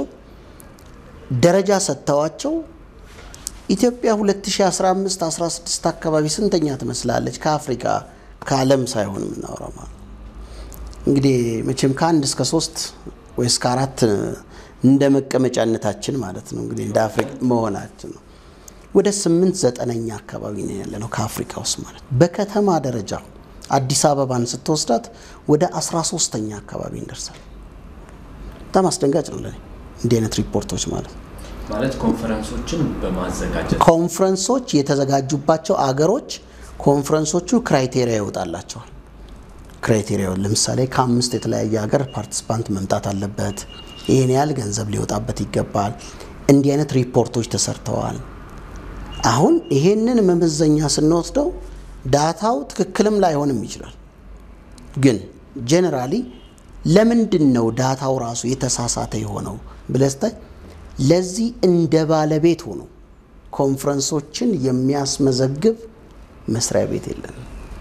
ደረጃ ሰጥተዋቸው ኢትዮጵያ ሁለት ሺህ አስራ አምስት አስራ ስድስት አካባቢ ስንተኛ ትመስላለች? ከአፍሪካ ከዓለም ሳይሆን የምናወራው ማለት እንግዲህ መቼም ከአንድ እስከ ሶስት ወይ እስከ አራት እንደ መቀመጫነታችን ማለት ነው እንግዲህ እንደ አፍሪካ መሆናችን ነው። ወደ ስምንት ዘጠነኛ አካባቢ ነው ያለነው ከአፍሪካ ውስጥ ማለት። በከተማ ደረጃ አዲስ አበባን ስትወስዳት ወደ አስራ ሶስተኛ አካባቢ እንደርሳል። በጣም አስደንጋጭ ነው ለኔ እንዲህ አይነት ሪፖርቶች ማለት ማለት ኮንፈረንሶችን በማዘጋጀት ኮንፈረንሶች የተዘጋጁባቸው አገሮች ኮንፈረንሶቹ ክራይቴሪያ ይወጣላቸዋል። ክራይቴሪያው ለምሳሌ ከአምስት የተለያየ ሀገር ፓርቲሲፓንት መምጣት አለበት፣ ይሄን ያህል ገንዘብ ሊወጣበት ይገባል። እንዲህ አይነት ሪፖርቶች ተሰርተዋል። አሁን ይሄንን መመዘኛ ስንወስደው ዳታው ትክክልም ላይሆንም ይችላል። ግን ጀነራሊ ለምንድነው ዳታው ራሱ የተሳሳተ የሆነው ብለስተ ለዚህ እንደ ባለቤት ሆኖ ኮንፈረንሶችን የሚያስመዘግብ መስሪያ ቤት የለም።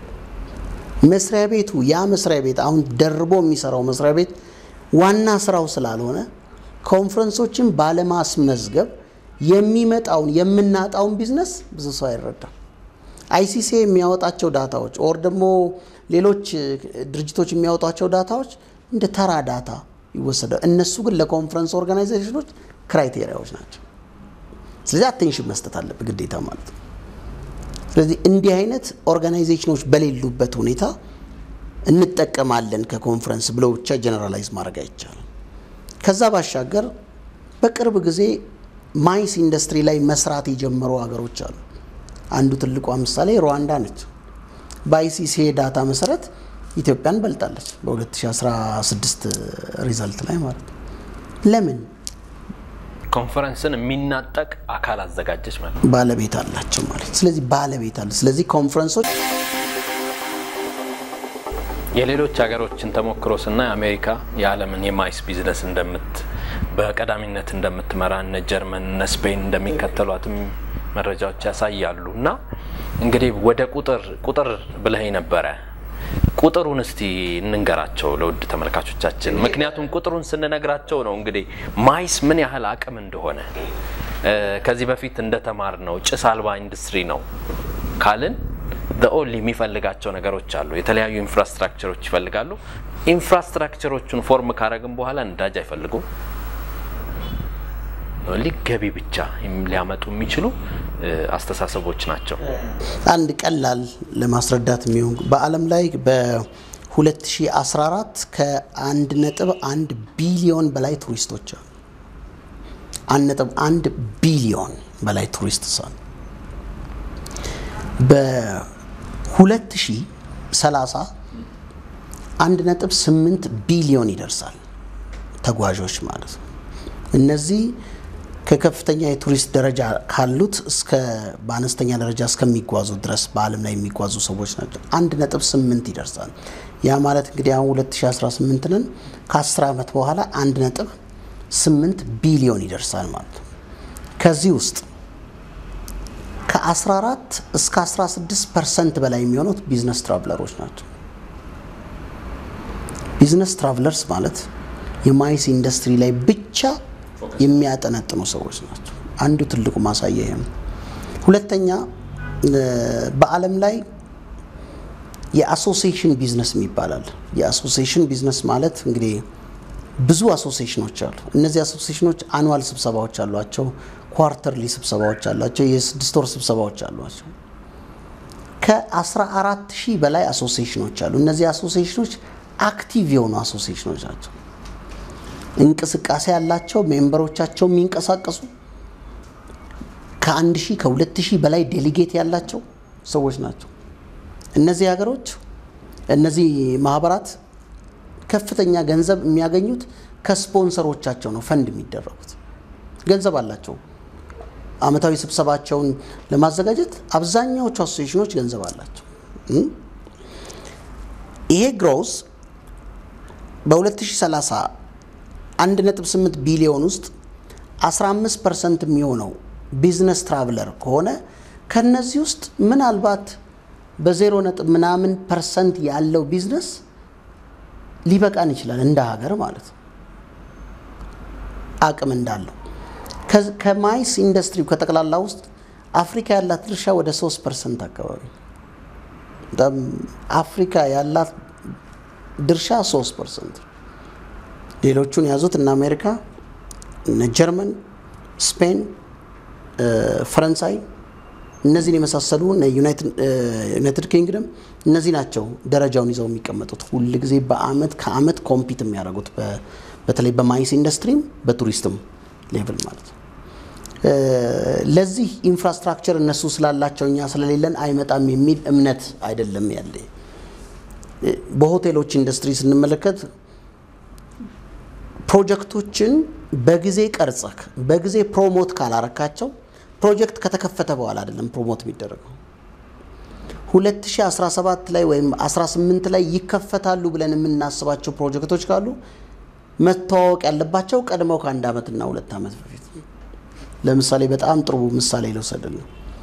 መስሪያ ቤቱ ያ መስሪያ ቤት አሁን ደርቦ የሚሰራው መስሪያ ቤት ዋና ስራው ስላልሆነ ኮንፈረንሶችን ባለማስመዝገብ የሚመጣውን የምናጣውን ቢዝነስ ብዙ ሰው አይረዳም። አይሲሲ የሚያወጣቸው ዳታዎች ኦር ደግሞ ሌሎች ድርጅቶች የሚያወጣቸው ዳታዎች እንደ ተራ ዳታ ይወሰዳል። እነሱ ግን ለኮንፈረንስ ኦርጋናይዜሽኖች ክራይቴሪያዎች ናቸው። ስለዚህ አቴንሽን መስጠት አለበት ግዴታ ማለት ነው። ስለዚህ እንዲህ አይነት ኦርጋናይዜሽኖች በሌሉበት ሁኔታ እንጠቀማለን ከኮንፈረንስ ብለው ብቻ ጀነራላይዝ ማድረግ አይቻልም። ከዛ ባሻገር በቅርብ ጊዜ ማይስ ኢንዱስትሪ ላይ መስራት የጀመሩ ሀገሮች አሉ። አንዱ ትልቁ ምሳሌ ሩዋንዳ ነች። በአይሲሲ ዳታ መሰረት ኢትዮጵያን በልጣለች በሁለት ሺህ አስራ ስድስት ሪዛልት ላይ ማለት ነው። ለምን? ኮንፈረንስን የሚናጠቅ አካል አዘጋጀች ማለት ባለቤት አላቸው ማለት ስለዚህ ባለቤት አለ ስለዚህ ኮንፈረንሶች የሌሎች ሀገሮችን ተሞክሮስና አሜሪካ የዓለምን የማይስ ቢዝነስ እንደምት በቀዳሚነት እንደምትመራ እነ ጀርመን እነ ስፔን እንደሚከተሏትም መረጃዎች ያሳያሉና እንግዲህ ወደ ቁጥር ቁጥር ብለህ ነበር ቁጥሩን እስቲ እንንገራቸው ለውድ ተመልካቾቻችን ምክንያቱም ቁጥሩን ስንነግራቸው ነው እንግዲህ ማይስ ምን ያህል አቅም እንደሆነ ከዚህ በፊት እንደተማር ነው ጭስ አልባ ኢንዱስትሪ ነው ካልን the only የሚፈልጋቸው ነገሮች አሉ የተለያዩ ኢንፍራስትራክቸሮች ይፈልጋሉ ኢንፍራስትራክቸሮቹን ፎርም ካረግን በኋላ እንዳጅ አይፈልጉም ሊገቢ ብቻ ሊያመጡ የሚችሉ አስተሳሰቦች ናቸው አንድ ቀላል ለማስረዳት የሚሆን በአለም ላይ በ2014 ከ1 ነጥብ አንድ ቢሊዮን በላይ ቱሪስቶች አሉ አንድ ነጥብ አንድ ቢሊዮን በላይ ቱሪስቶች አሉ በ2030 አንድ ነጥብ ስምንት ቢሊዮን ይደርሳል ተጓዦች ማለት ነው እነዚህ ከከፍተኛ የቱሪስት ደረጃ ካሉት እስከ በአነስተኛ ደረጃ እስከሚጓዙ ድረስ በአለም ላይ የሚጓዙ ሰዎች ናቸው አንድ ነጥብ ስምንት ይደርሳል ያ ማለት እንግዲህ አሁን ሁለት ሺህ አስራ ስምንት ነን ከ10 አመት በኋላ አንድ ነጥብ ስምንት ቢሊዮን ይደርሳል ማለት ነው ከዚህ ውስጥ ከ14 እስከ አስራ ስድስት ፐርሰንት በላይ የሚሆኑት ቢዝነስ ትራቭለሮች ናቸው ቢዝነስ ትራቭለርስ ማለት የማይስ ኢንዱስትሪ ላይ ብቻ የሚያጠነጥኑ ሰዎች ናቸው አንዱ ትልቁ ማሳያ ነው ሁለተኛ በአለም ላይ የአሶሲዬሽን ቢዝነስ የሚባላል የአሶሲዬሽን ቢዝነስ ማለት እንግዲህ ብዙ አሶሲዬሽኖች አሉ እነዚህ አሶሲዬሽኖች አኑዋል ስብሰባዎች አሏቸው ኳርተርሊ ስብሰባዎች አሏቸው የስድስት ወር ስብሰባዎች አሏቸው ከ14000 በላይ አሶሲዬሽኖች አሉ እነዚህ አሶሲዬሽኖች አክቲቭ የሆኑ አሶሲዬሽኖች ናቸው እንቅስቃሴ ያላቸው ሜምበሮቻቸው የሚንቀሳቀሱ ከአንድ ሺህ ከሁለት ሺህ በላይ ዴሊጌት ያላቸው ሰዎች ናቸው እነዚህ ሀገሮች እነዚህ ማህበራት ከፍተኛ ገንዘብ የሚያገኙት ከስፖንሰሮቻቸው ነው ፈንድ የሚደረጉት ገንዘብ አላቸው አመታዊ ስብሰባቸውን ለማዘጋጀት አብዛኛዎቹ አሶሲዬሽኖች ገንዘብ አላቸው ይሄ ግሮስ በ2030 አንድ ነጥብ ስምንት ቢሊዮን ውስጥ አስራ አምስት ፐርሰንት የሚሆነው ቢዝነስ ትራቭለር ከሆነ ከነዚህ ውስጥ ምናልባት በዜሮ ነጥብ ምናምን ፐርሰንት ያለው ቢዝነስ ሊበቃን ይችላል እንደ ሀገር ማለት ነው አቅም እንዳለው ከማይስ ኢንዱስትሪ ከተቀላላ ውስጥ አፍሪካ ያላት ድርሻ ወደ ሶስት ፐርሰንት አካባቢ አፍሪካ ያላት ድርሻ ሶስት ፐርሰንት ሌሎቹን ያዙት እና አሜሪካ እና ጀርመን ስፔን ፈረንሳይ እነዚህን የመሳሰሉ እና ዩናይትድ ዩናይትድ ኪንግደም እነዚህ ናቸው ደረጃውን ይዘው የሚቀመጡት ሁሉ ጊዜ በአመት ከአመት ኮምፒት የሚያደርጉት በተለይ በማይስ ኢንዱስትሪም በቱሪስትም ሌቭል ማለት ነው ለዚህ ኢንፍራስትራክቸር እነሱ ስላላቸው እኛ ስለሌለን አይመጣም የሚል እምነት አይደለም ያለ በሆቴሎች ኢንዱስትሪ ስንመለከት ፕሮጀክቶችን በጊዜ ቀርጸክ በጊዜ ፕሮሞት ካላረካቸው ፕሮጀክት ከተከፈተ በኋላ አይደለም ፕሮሞት የሚደረገው ሁለት ሺህ አስራ ሰባት ላይ ወይም አስራ ስምንት ላይ ይከፈታሉ ብለን የምናስባቸው ፕሮጀክቶች ካሉ መተዋወቅ ያለባቸው ቀድመው ከአንድ አመትና ሁለት አመት በፊት ለምሳሌ በጣም ጥሩ ምሳሌ ልውሰድልኝ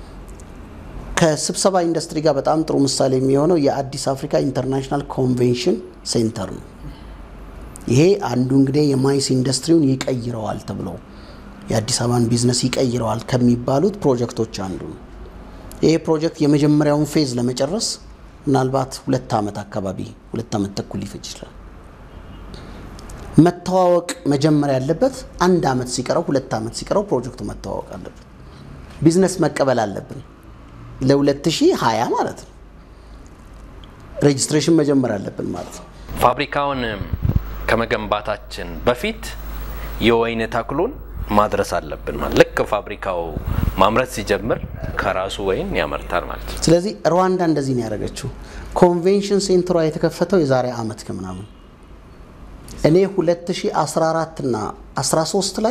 ከስብሰባ ኢንዱስትሪ ጋር በጣም ጥሩ ምሳሌ የሚሆነው የአዲስ አፍሪካ ኢንተርናሽናል ኮንቬንሽን ሴንተር ነው ይሄ አንዱ እንግዲህ የማይስ ኢንዱስትሪውን ይቀይረዋል ተብሎ የአዲስ አበባን ቢዝነስ ይቀይረዋል ከሚባሉት ፕሮጀክቶች አንዱ ነው ይሄ ፕሮጀክት የመጀመሪያውን ፌዝ ለመጨረስ ምናልባት ሁለት አመት አካባቢ ሁለት አመት ተኩል ይፈጅ ይችላል መተዋወቅ መጀመሪያ ያለበት አንድ አመት ሲቀረው ሁለት አመት ሲቀረው ፕሮጀክቱ መተዋወቅ አለበት ቢዝነስ መቀበል አለብን ለ2020 ማለት ነው ሬጅስትሬሽን መጀመር አለብን ማለት ነው ፋብሪካውን ከመገንባታችን በፊት የወይን ተክሉን ማድረስ አለብን ማለት ልክ ፋብሪካው ማምረት ሲጀምር ከራሱ ወይን ያመርታል ማለት ነው ስለዚህ ሩዋንዳ እንደዚህ ነው ያደረገችው ኮንቬንሽን ሴንተሯ የተከፈተው የዛሬ አመት ከምናምን እኔ ሁለት ሺህ አስራ አራት እና አስራ ሶስት ላይ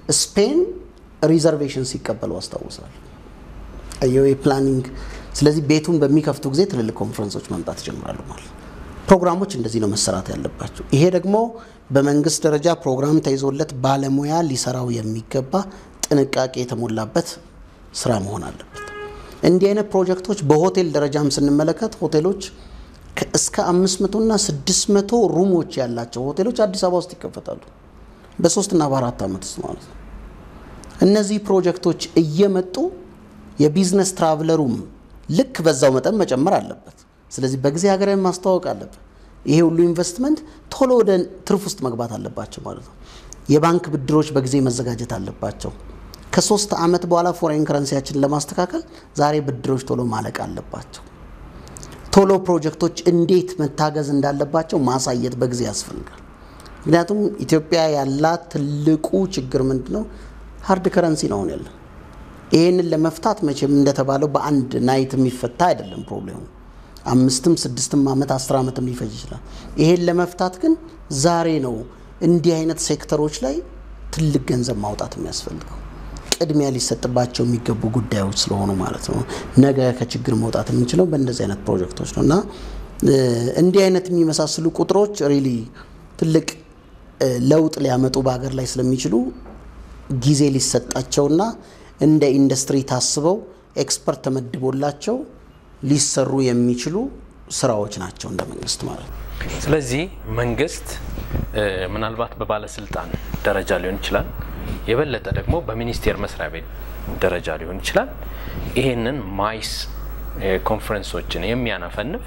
ስፔን ሪዘርቬሽን ሲቀበሉ አስታውሳለሁ። አየው የፕላኒንግ ስለዚህ ቤቱን በሚከፍቱ ጊዜ ትልልቅ ኮንፈረንሶች መምጣት ጀምራሉ ማለት ፕሮግራሞች እንደዚህ ነው መሰራት ያለባቸው። ይሄ ደግሞ በመንግስት ደረጃ ፕሮግራም ተይዞለት ባለሙያ ሊሰራው የሚገባ ጥንቃቄ የተሞላበት ስራ መሆን አለበት። እንዲህ አይነት ፕሮጀክቶች በሆቴል ደረጃም ስንመለከት ሆቴሎች እስከ አምስት መቶ እና ስድስት መቶ ሩሞች ያላቸው ሆቴሎች አዲስ አበባ ውስጥ ይከፈታሉ በሶስት እና በአራት አመት ውስጥ ማለት ነው። እነዚህ ፕሮጀክቶች እየመጡ የቢዝነስ ትራቭለሩም ልክ በዛው መጠን መጨመር አለበት። ስለዚህ በጊዜ ሀገርን ማስተዋወቅ አለበት። ይሄ ሁሉ ኢንቨስትመንት ቶሎ ወደ ትርፍ ውስጥ መግባት አለባቸው ማለት ነው። የባንክ ብድሮች በጊዜ መዘጋጀት አለባቸው። ከሶስት አመት በኋላ ፎሬን ከረንሲያችንን ለማስተካከል ዛሬ ብድሮች ቶሎ ማለቅ አለባቸው። ቶሎ ፕሮጀክቶች እንዴት መታገዝ እንዳለባቸው ማሳየት በጊዜ ያስፈልጋል። ምክንያቱም ኢትዮጵያ ያላት ትልቁ ችግር ምንድነው? ሃርድ ከረንሲ ነው ያለው። ይሄንን ለመፍታት መቼም እንደተባለው በአንድ ናይት የሚፈታ አይደለም ፕሮብሌሙ። አምስትም ስድስትም አመት አስር አመትም ሊፈጅ ይችላል። ይሄን ለመፍታት ግን ዛሬ ነው እንዲህ አይነት ሴክተሮች ላይ ትልቅ ገንዘብ ማውጣት የሚያስፈልገው። ቅድሚያ ሊሰጥባቸው የሚገቡ ጉዳዮች ስለሆኑ ማለት ነው። ነገ ከችግር መውጣት የምንችለው በእንደዚህ አይነት ፕሮጀክቶች ነውና እንዲህ አይነት የሚመሳሰሉ ቁጥሮች ሪሊ ትልቅ ለውጥ ሊያመጡ በአገር ላይ ስለሚችሉ ጊዜ ሊሰጣቸውና እንደ ኢንዱስትሪ ታስበው ኤክስፐርት ተመድቦላቸው ሊሰሩ የሚችሉ ስራዎች ናቸው እንደ መንግስት ማለት ነው። ስለዚህ መንግስት ምናልባት በባለስልጣን ደረጃ ሊሆን ይችላል፣ የበለጠ ደግሞ በሚኒስቴር መስሪያ ቤት ደረጃ ሊሆን ይችላል። ይሄንን ማይስ ኮንፈረንሶችን የሚያነፈንፍ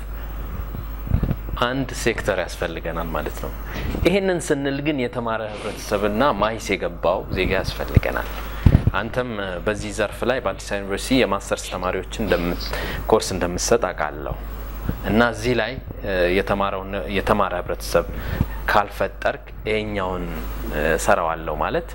አንድ ሴክተር ያስፈልገናል ማለት ነው። ይሄንን ስንል ግን የተማረ ህብረተሰብና ማይስ የገባው ዜጋ ያስፈልገናል። አንተም በዚህ ዘርፍ ላይ በአዲስ አበባ ዩኒቨርሲቲ የማስተርስ ተማሪዎችን እንደምት ኮርስ እንደምትሰጥ አውቃለሁ እና እዚህ ላይ የተማረው የተማረ ህብረተሰብ ካልፈጠርክ ይሄኛውን ሰራዋለሁ ማለት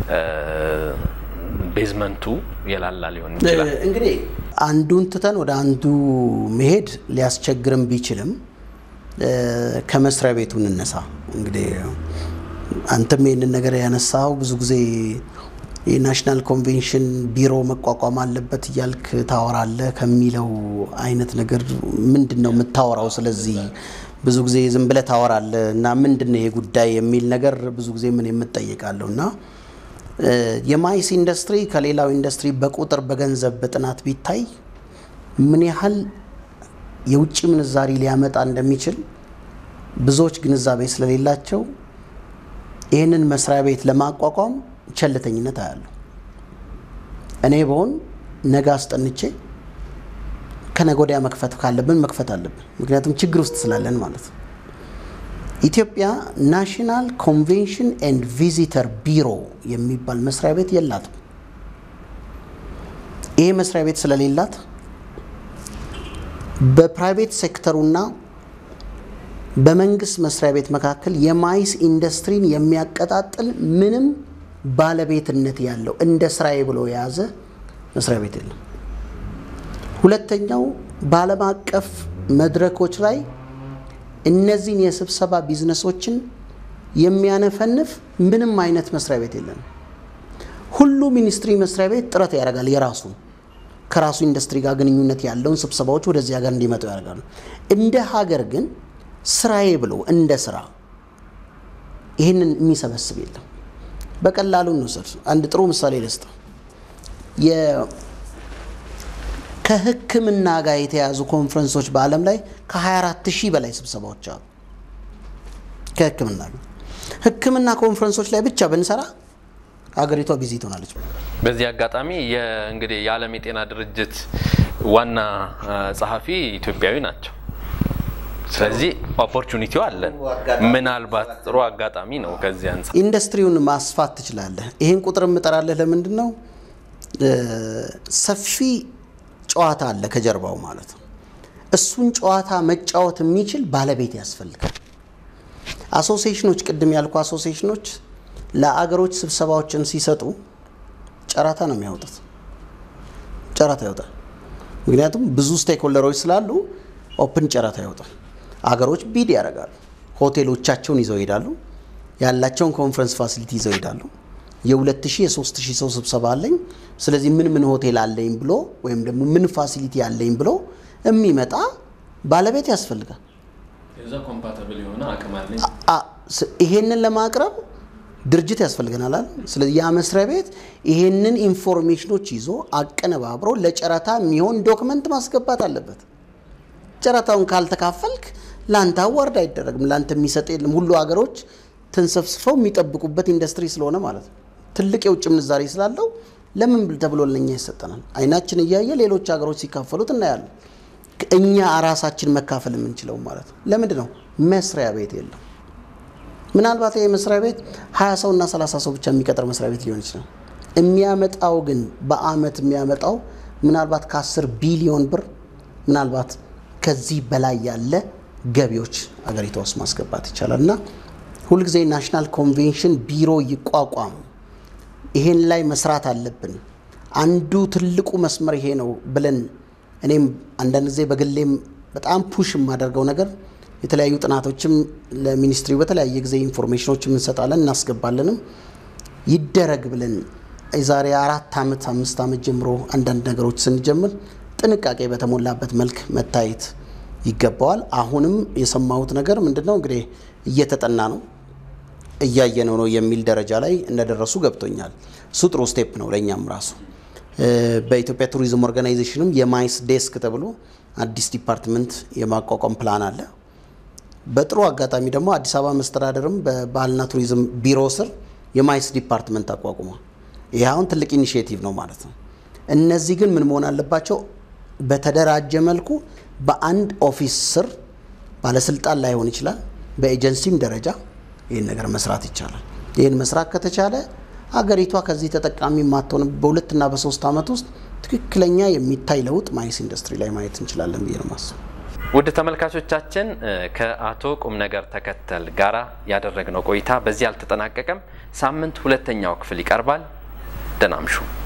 ቤዝመንቱ የላላ ሊሆን ይችላል። እንግዲህ አንዱን ትተን ወደ አንዱ መሄድ ሊያስቸግርም ቢችልም ከመስሪያ ቤቱ እንነሳ። እንግዲህ አንተም ይሄንን ነገር ያነሳው ብዙ ጊዜ የናሽናል ኮንቬንሽን ቢሮ መቋቋም አለበት ያልክ ታወራለህ ከሚለው አይነት ነገር ምንድነው የምታወራው? ስለዚህ ብዙ ጊዜ ዝም ብለህ ታወራለህ እና ምንድነው ይሄ ጉዳይ የሚል ነገር ብዙ ጊዜ ምን የምትጠይቃለውና የማይስ ኢንዱስትሪ ከሌላው ኢንዱስትሪ በቁጥር በገንዘብ በጥናት ቢታይ ምን ያህል የውጭ ምንዛሪ ሊያመጣ እንደሚችል ብዙዎች ግንዛቤ ስለሌላቸው ይሄንን መስሪያ ቤት ለማቋቋም ቸልተኝነት አያለው። እኔ በሆን ነገ አስጠንቼ ከነጎዲያ መክፈት ካለብን መክፈት አለብን። ምክንያቱም ችግር ውስጥ ስላለን ማለት ነው። ኢትዮጵያ ናሽናል ኮንቬንሽን ኤንድ ቪዚተር ቢሮ የሚባል መስሪያ ቤት የላትም። ይሄ መስሪያ ቤት ስለሌላት በፕራይቬት ሴክተሩና በመንግስት መስሪያ ቤት መካከል የማይስ ኢንዱስትሪን የሚያቀጣጥል ምንም ባለቤትነት ያለው እንደ ስራዬ ብሎ ያዘ መስሪያ ቤት የለም። ሁለተኛው ባለም አቀፍ መድረኮች ላይ እነዚህን የስብሰባ ቢዝነሶችን የሚያነፈንፍ ምንም አይነት መስሪያ ቤት የለም። ሁሉ ሚኒስትሪ መስሪያ ቤት ጥረት ያደርጋል የራሱ ከራሱ ኢንዱስትሪ ጋር ግንኙነት ያለውን ስብሰባዎች ወደዚህ ሀገር እንዲመጡ ያደርጋሉ። እንደ ሀገር ግን ስራዬ ብሎ እንደ ስራ ይሄንን የሚሰበስብ የለም። በቀላሉ ነው ሰር አንድ ጥሩ ምሳሌ ልስጥ። የ ከህክምና ጋር የተያዙ ኮንፈረንሶች በአለም ላይ ከ24 ሺህ በላይ ስብሰባዎች አሉ። ከህክምና ህክምና ኮንፈረንሶች ላይ ብቻ በእንሰራ አገሪቷ ቢዚ ትሆናለች። በዚህ አጋጣሚ የእንግዲህ የዓለም የጤና ድርጅት ዋና ጸሐፊ ኢትዮጵያዊ ናቸው። ስለዚህ ኦፖርቹኒቲው አለ። ምናልባት ጥሩ አጋጣሚ ነው ከዚህ አንፃር ኢንዱስትሪውን ማስፋት ትችላለህ። ይሄን ቁጥር ምጠራለህ ለምንድነው? ሰፊ ጨዋታ አለ ከጀርባው ማለት ነው። እሱን ጨዋታ መጫወት የሚችል ባለቤት ያስፈልጋል። አሶሲዬሽኖች ቅድም ያልኩ አሶሲዬሽኖች ለአገሮች ስብሰባዎችን ሲሰጡ ጨራታ ነው የሚያወጡት። ጨራታ ያወጣል። ምክንያቱም ብዙ ስቴክሆልደሮች ስላሉ ኦፕን ጨራታ ያወጣል። አገሮች ቢድ ያደርጋሉ። ሆቴሎቻቸውን ይዘው ይሄዳሉ። ያላቸውን ኮንፈረንስ ፋሲሊቲ ይዘው ይሄዳሉ። የሁለት ሺህ የሶስት ሺህ ሰው ስብሰባ አለኝ ስለዚህ ምን ምን ሆቴል አለኝ ብሎ ወይም ደግሞ ምን ፋሲሊቲ አለኝ ብሎ የሚመጣ ባለቤት ያስፈልጋል የዛ ኮምፓቲብል የሆነ አቅም አለኝ ይሄንን ለማቅረብ ድርጅት ያስፈልገናል አይደል ስለዚህ ያ መስሪያ ቤት ይሄንን ኢንፎርሜሽኖች ይዞ አቀነባብሮ ለጨረታ የሚሆን ዶክመንት ማስገባት አለበት ጨረታውን ካልተካፈልክ ላንተ አዋርድ አይደረግም ላንተ የሚሰጥ የለም ሁሉ ሀገሮች ተንሰፍስፈው የሚጠብቁበት ኢንዱስትሪ ስለሆነ ማለት ነው ትልቅ የውጭ ምንዛሬ ስላለው ለምን ተብሎ ለኛ ይሰጠናል አይናችን እያየ ሌሎች ሀገሮች ሲካፈሉት እናያለን እኛ አራሳችን መካፈል የምንችለው ማለት ነው ለምንድን ነው መስሪያ ቤት የለም ምናልባት ይሄ መስሪያ ቤት ሃያ ሰው እና ሰላሳ ሰው ብቻ የሚቀጥር መስሪያ ቤት ሊሆን ይችላል የሚያመጣው ግን በአመት የሚያመጣው ምናልባት ከ10 ቢሊዮን ብር ምናልባት ከዚህ በላይ ያለ ገቢዎች አገሪቷ ውስጥ ማስገባት ይቻላልና ሁሉ ጊዜ ናሽናል ኮንቬንሽን ቢሮ ይቋቋም ይሄን ላይ መስራት አለብን አንዱ ትልቁ መስመር ይሄ ነው ብለን እኔም አንዳንድ ጊዜ በግሌም በጣም ፑሽ ማደርገው ነገር የተለያዩ ጥናቶችም ለሚኒስትሪው በተለያየ ጊዜ ኢንፎርሜሽኖችም እንሰጣለን እናስገባለንም ይደረግ ብለን የዛሬ አራት አመት አምስት አመት ጀምሮ አንዳንድ ነገሮች ስንጀምር ጥንቃቄ በተሞላበት መልክ መታየት ይገባዋል አሁንም የሰማሁት ነገር ምንድነው እንግዲህ እየተጠና ነው እያየነው ነው የሚል ደረጃ ላይ እንደደረሱ ገብቶኛል ሱጥሩ ስቴፕ ነው ለኛም ራሱ በኢትዮጵያ ቱሪዝም ኦርጋናይዜሽንም የማይስ ዴስክ ተብሎ አዲስ ዲፓርትመንት የማቋቋም ፕላን አለ በጥሩ አጋጣሚ ደግሞ አዲስ አበባ መስተዳድርም በባህልና ቱሪዝም ቢሮ ስር የማይስ ዲፓርትመንት አቋቁሟል ይሄ አሁን ትልቅ ኢኒሺዬቲቭ ነው ማለት ነው እነዚህ ግን ምን መሆን አለባቸው በተደራጀ መልኩ በአንድ ኦፊስ ስር ባለስልጣን ላይ ሆን ይችላል በኤጀንሲም ደረጃ ይሄን ነገር መስራት ይቻላል ይሄን መስራት ከተቻለ አገሪቷ ከዚህ ተጠቃሚ ማጥቶን በሁለት እና በሶስት አመት ውስጥ ትክክለኛ የሚታይ ለውጥ ማይስ ኢንዱስትሪ ላይ ማየት እንችላለን ብዬ ነው ማስበው ውድ ተመልካቾቻችን ከአቶ ቁም ነገር ተከተል ጋራ ያደረግነው ቆይታ በዚህ አልተጠናቀቀም ሳምንት ሁለተኛው ክፍል ይቀርባል ደናምሹ